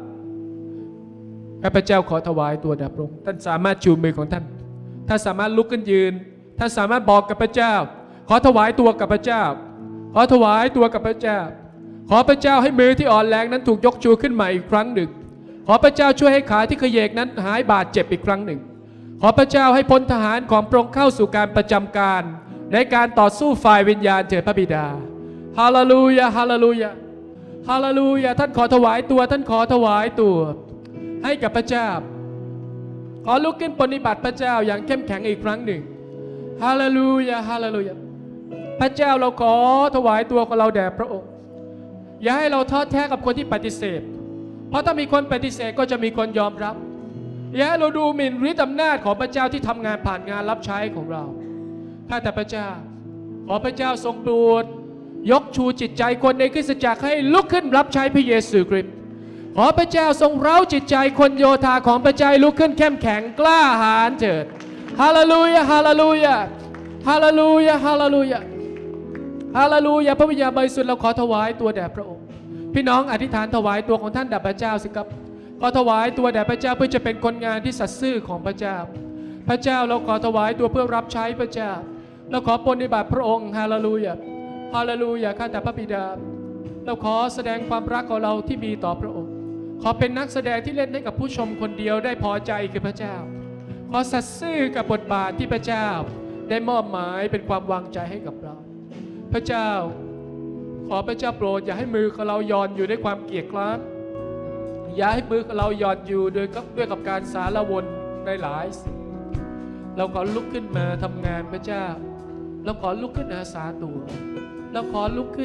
ข้าพระเจ้าขอถวายตัวแด่พระองค์ท่านสามารถชูมือของท่านท่านสามารถลุกขึ้นยืนท่านสามารถบอกกับพระเจ้าขอถวายตัวกับพระเจ้าขอถวายตัวกับพระเจ้าขอพระเจ้าให้มือที่อ่อนแรงนั้นถูกยกชูขึ้นใหม่อีกครั้งหนึ่งขอพระเจ้าช่วยให้ขาที่เขยเยกนั้นหายบาดเจ็บอีกครั้งหนึ่งขอพระเจ้าให้พลทหารของพระองค์เข้าสู่การประจำการในการต่อสู้ฝ่ายวิญญาณเถิดพระบิดาฮาเลลูยาฮาเลลูยาฮาเลลูยาท่านขอถวายตัวท่านขอถวายตัวให้กับพระเจ้าขอลุกขึ้นปฏิบัติพระเจ้าอย่างเข้มแข็งอีกครั้งหนึ่งฮาเลลูยาฮาเลลูยาพระเจ้าเราขอถวายตัวของเราแด่พระองค์อย่าให้เราท้อแท้กับคนที่ปฏิเสธเพราะถ้ามีคนปฏิเสธก็จะมีคนยอมรับอย่าให้เราดูหมิ่นฤทธิ์อำนาจของพระเจ้าที่ทำงานผ่านงานรับใช้ของเราข้าแต่พระเจ้าขอพระเจ้าทรงโปรดยกชูจิตใจคนในคริสตจักรให้ลุกขึ้นรับใช้พระเยซูคริสต์ขอพระเจ้าทรงเร้าจิตใจคนโยธาของพระเจ้าลุกขึ้นเข้มแข็งกล้าหาญเถิดฮาเลลูยาฮาเลลูยาฮาเลลูยาฮาเลลูยาฮาเลลูยาพระวิญญาณบริสุทธิ์เราขอถวายตัวแด่พระองค์พี่น้องอธิษฐานถวายตัวของท่านแด่พระเจ้าสิครับขอถวายตัวแด่พระเจ้าเพื่อจะเป็นคนงานที่สัตย์ซื่อของพระเจ้าพระเจ้าเราขอถวายตัวเพื่อรับใช้พระเจ้าเราขอปฏิบัติพระองค์ฮาเลลูยาฮาเลลูยาข้าแต่พระบิดาเราขอแสดงความรักของเราที่มีต่อพระองค์ขอเป็นนักแสดงที่เล่นให้กับผู้ชมคนเดียวได้พอใจคือพระเจ้าขอสัตย์ซื่อกับบทบาทที่พระเจ้าได้มอบหมายเป็นความวางใจให้กับเราพระเจ้าขอพระเจ้าโปรดอย่าให้มือของเราย่อนอยู่ด้วยความเกียจคร้านอย่าให้มือของเราย่อนอยู่ด้วยกับด้วยกับการสารวนในหลายสิ่งเราขอลุกขึ้นมาทำงานพระเจ้าเราขอลุกขึ้นอาสาตัวเราขอลุกขึ้น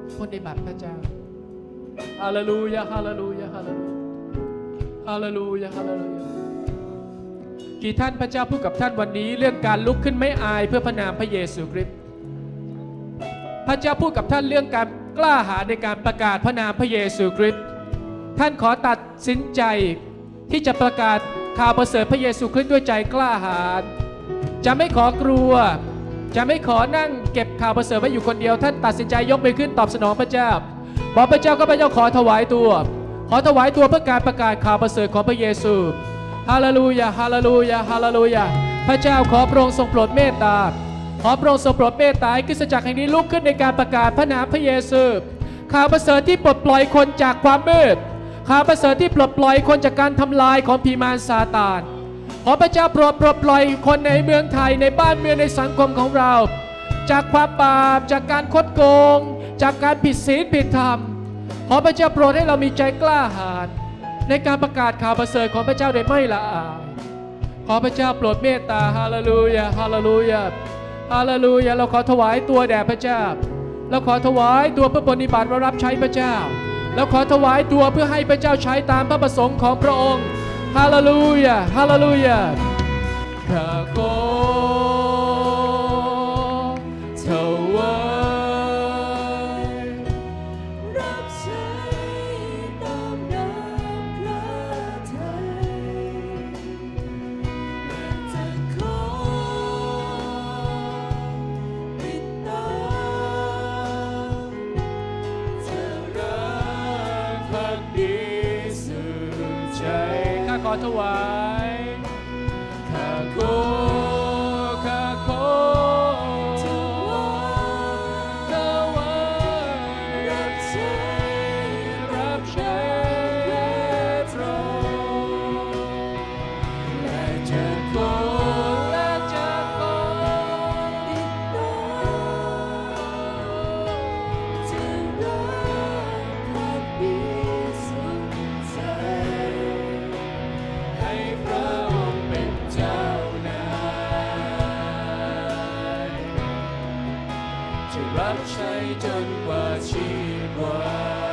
ปฏิบัติพระเจ้าฮาเลลูยาฮาเลลูยาฮาเลลูยาฮาเลลูยาฮาเลลูยากี่ท่านพระเจ้าพูดกับท่านวันนี้เรื่องการลุกขึ้นไม่อายเพื่อพระนามพระเยซูคริสต์พระเจ้าพูดกับท่านเรื่องการกล้าหาญในการประกาศพระนามพระเยซูคริสต์ท่านขอตัดสินใจที่จะประกาศข่าวประเสริฐพระเยซูคริสต์ด้วยใจกล้าหาญจะไม่ขอกลัวจะไม่ขอนั่งเก็บข่าวประเสริฐไว้อยู่คนเดียวท่านตัดสินใจยกมือขึ้นตอบสนองพระเจ้าบอกพระเจ้าข้าพเจ้าขอถวายตัวขอถวายตัวเพื่อการประกาศข่าวประเสริฐของพระเยซูฮาเลลูยาฮาเลลูยาฮาเลลูยาพระเจ้าขอพระองค์ทรงโปรดเมตตาขอพระองค์ทรงโปรดเมตตาให้คริสตจักรแห่งนี้ลุกขึ้นในการประกาศพระนามพระเยซูข่าวประเสริฐที่ปลดปล่อยคนจากความมืดข่าวประเสริฐที่ปลดปล่อยคนจากการทำลายของผีมารซาตานขอพระเจ้าโปรดปลดปล่อยคนในเมืองไทยในบ้านเมืองในสังคมของเราจากความบาปจากการคดโกงจากการผิดศีลผิดธรรมขอพระเจ้าโปรดให้เรามีใจกล้าหาญในการประกาศข่าวประเสริฐของพระเจ้าโดยไม่ละอายขอพระเจ้าโปรดเมตตาฮาเลลูยาฮาเลลูยาฮาเลลูยาเราขอถวายตัวแด่พระเจ้าเราขอถวายตัวเพื่อปฏิบัติและรับใช้พระเจ้าเราขอถวายตัวเพื่อให้พระเจ้าใช้ตามพระประสงค์ของพระองค์ฮาเลลูยาฮาเลลูยาข้าขอถวายรับใช้ตามน้ำพระทัยจะขอติดตามจะรักภักดีสุดใจข้าขอถวายข้าขอข้าขอถวายรับใช้รับใช้พระองค์และจะขอและจะขอติดตามจะรักภักดีสุดใจให้พระองค์เป็นเจ้านายจะรับใช้จนกว่าชีวา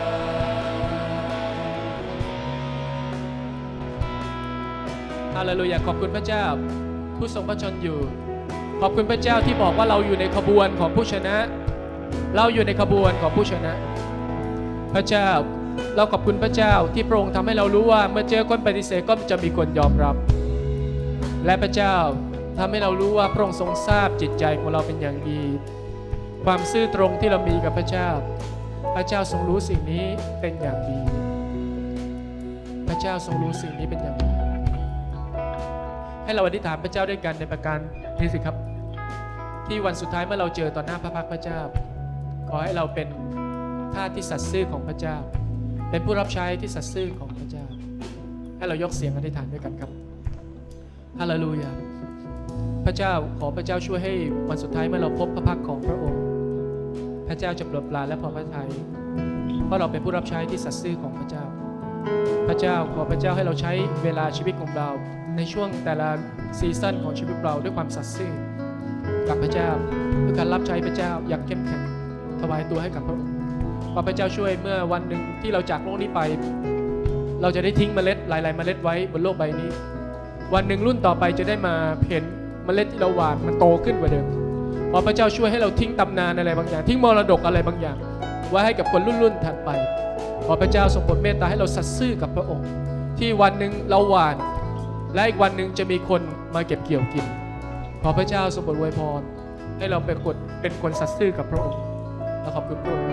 ฮาเลลูยาขอบคุณพระเจ้าผู้ทรงพระชนอยู่ขอบคุณพระเจ้าที่บอกว่าเราอยู่ในขบวนของผู้ชนะเราอยู่ในขบวนของผู้ชนะพระเจ้าเราขอบคุณพระเจ้าที่พระองค์ทำให้เรารู้ว่าเมื่อเจอคนปฏิเสธก็จะมีคนยอมรับและพระเจ้าทำให้เรารู้ว่าพระองค์ทรงทราบจิตใจของเราเป็นอย่างดีความซื่อตรงที่เรามีกับพระเจ้าพระเจ้าทรงรู้สิ่งนี้เป็นอย่างดีพระเจ้าทรงรู้สิ่งนี้เป็นอย่างดีให้เราอธิษฐานพระเจ้าด้วยกันในประการนี้สิครับที่วันสุดท้ายเมื่อเราเจอต่อหน้าพระพักตร์พระเจ้าขอให้เราเป็นทาสที่สัตย์ซื่อของพระเจ้าเป็นผู้รับใช้ที่สัตย์ซื่อของพระเจ้าให้เรายกเสียงอธิษฐานด้วยกันครับฮาเลลูยาพระเจ้าขอพระเจ้าช่วยให้วันสุดท้ายเมื่อเราพบพระพักตร์ของพระองค์พระเจ้าจะโปรดปรานและพอพระทัยเพราะเราเป็นผู้รับใช้ที่สัตย์ซื่อของพระเจ้าพระเจ้าขอพระเจ้าให้เราใช้เวลาชีวิตของเราในช่วงแต่ละซีซั่นของชีวิตเราด้วยความสัตย์ซื่อกับพระเจ้าด้วยการรับใช้พระเจ้าอย่างเข้มแข็งถวายตัวให้กับพระองค์ขอพระเจ้าช่วยเมื่อวันหนึ่งที่เราจากโลกนี้ไปเราจะได้ทิ้งเมล็ดหลายๆเมล็ดไว้บนโลกใบนี้วันหนึ่งรุ่นต่อไปจะได้มาเห็นเมล็ดที่เราหว่านมันโตขึ้นกว่าเดิมขอพระเจ้าช่วยให้เราทิ้งตำนานอะไรบางอย่างทิ้งมรดกอะไรบางอย่างไว้ให้กับคนรุ่นๆถัดไปขอพระเจ้าทรงโปรดเมตตาให้เราสัตย์ซื่อกับพระองค์ที่วันหนึ่งเราหว่านและอีกวันหนึ่งจะมีคนมาเก็บเกี่ยวกินขอพระเจ้าทรงโปรดอวยพรให้เราเป็นคนเป็นคนสัตย์ซื่อกับพระองค์และขอบคุณพระองค์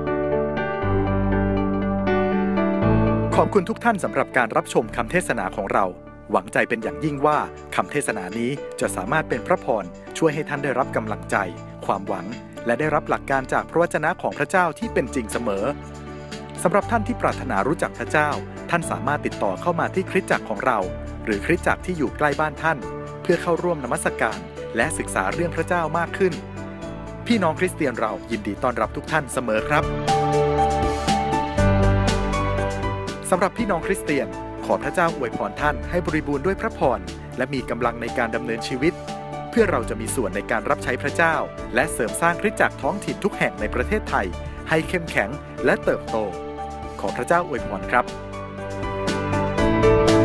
ขอบคุณทุกท่านสำหรับการรับชมคำเทศนาของเราหวังใจเป็นอย่างยิ่งว่าคำเทศนานี้จะสามารถเป็นพระพรช่วยให้ท่านได้รับกำลังใจความหวังและได้รับหลักการจากพระวจนะของพระเจ้าที่เป็นจริงเสมอสำหรับท่านที่ปรารถนารู้จักพระเจ้าท่านสามารถติดต่อเข้ามาที่คริสตจักรของเราหรือคริสตจักรที่อยู่ใกล้บ้านท่านเพื่อเข้าร่วมนมัสการและศึกษาเรื่องพระเจ้ามากขึ้นพี่น้องคริสเตียนเรายินดีต้อนรับทุกท่านเสมอครับสำหรับพี่น้องคริสเตียนขอพระเจ้าอวยพรท่านให้บริบูรณ์ด้วยพระพรและมีกำลังในการดำเนินชีวิตเพื่อเราจะมีส่วนในการรับใช้พระเจ้าและเสริมสร้างคริสตจักรท้องถิ่นทุกแห่งในประเทศไทยให้เข้มแข็งและเติบโตขอพระเจ้าอวยพรครับ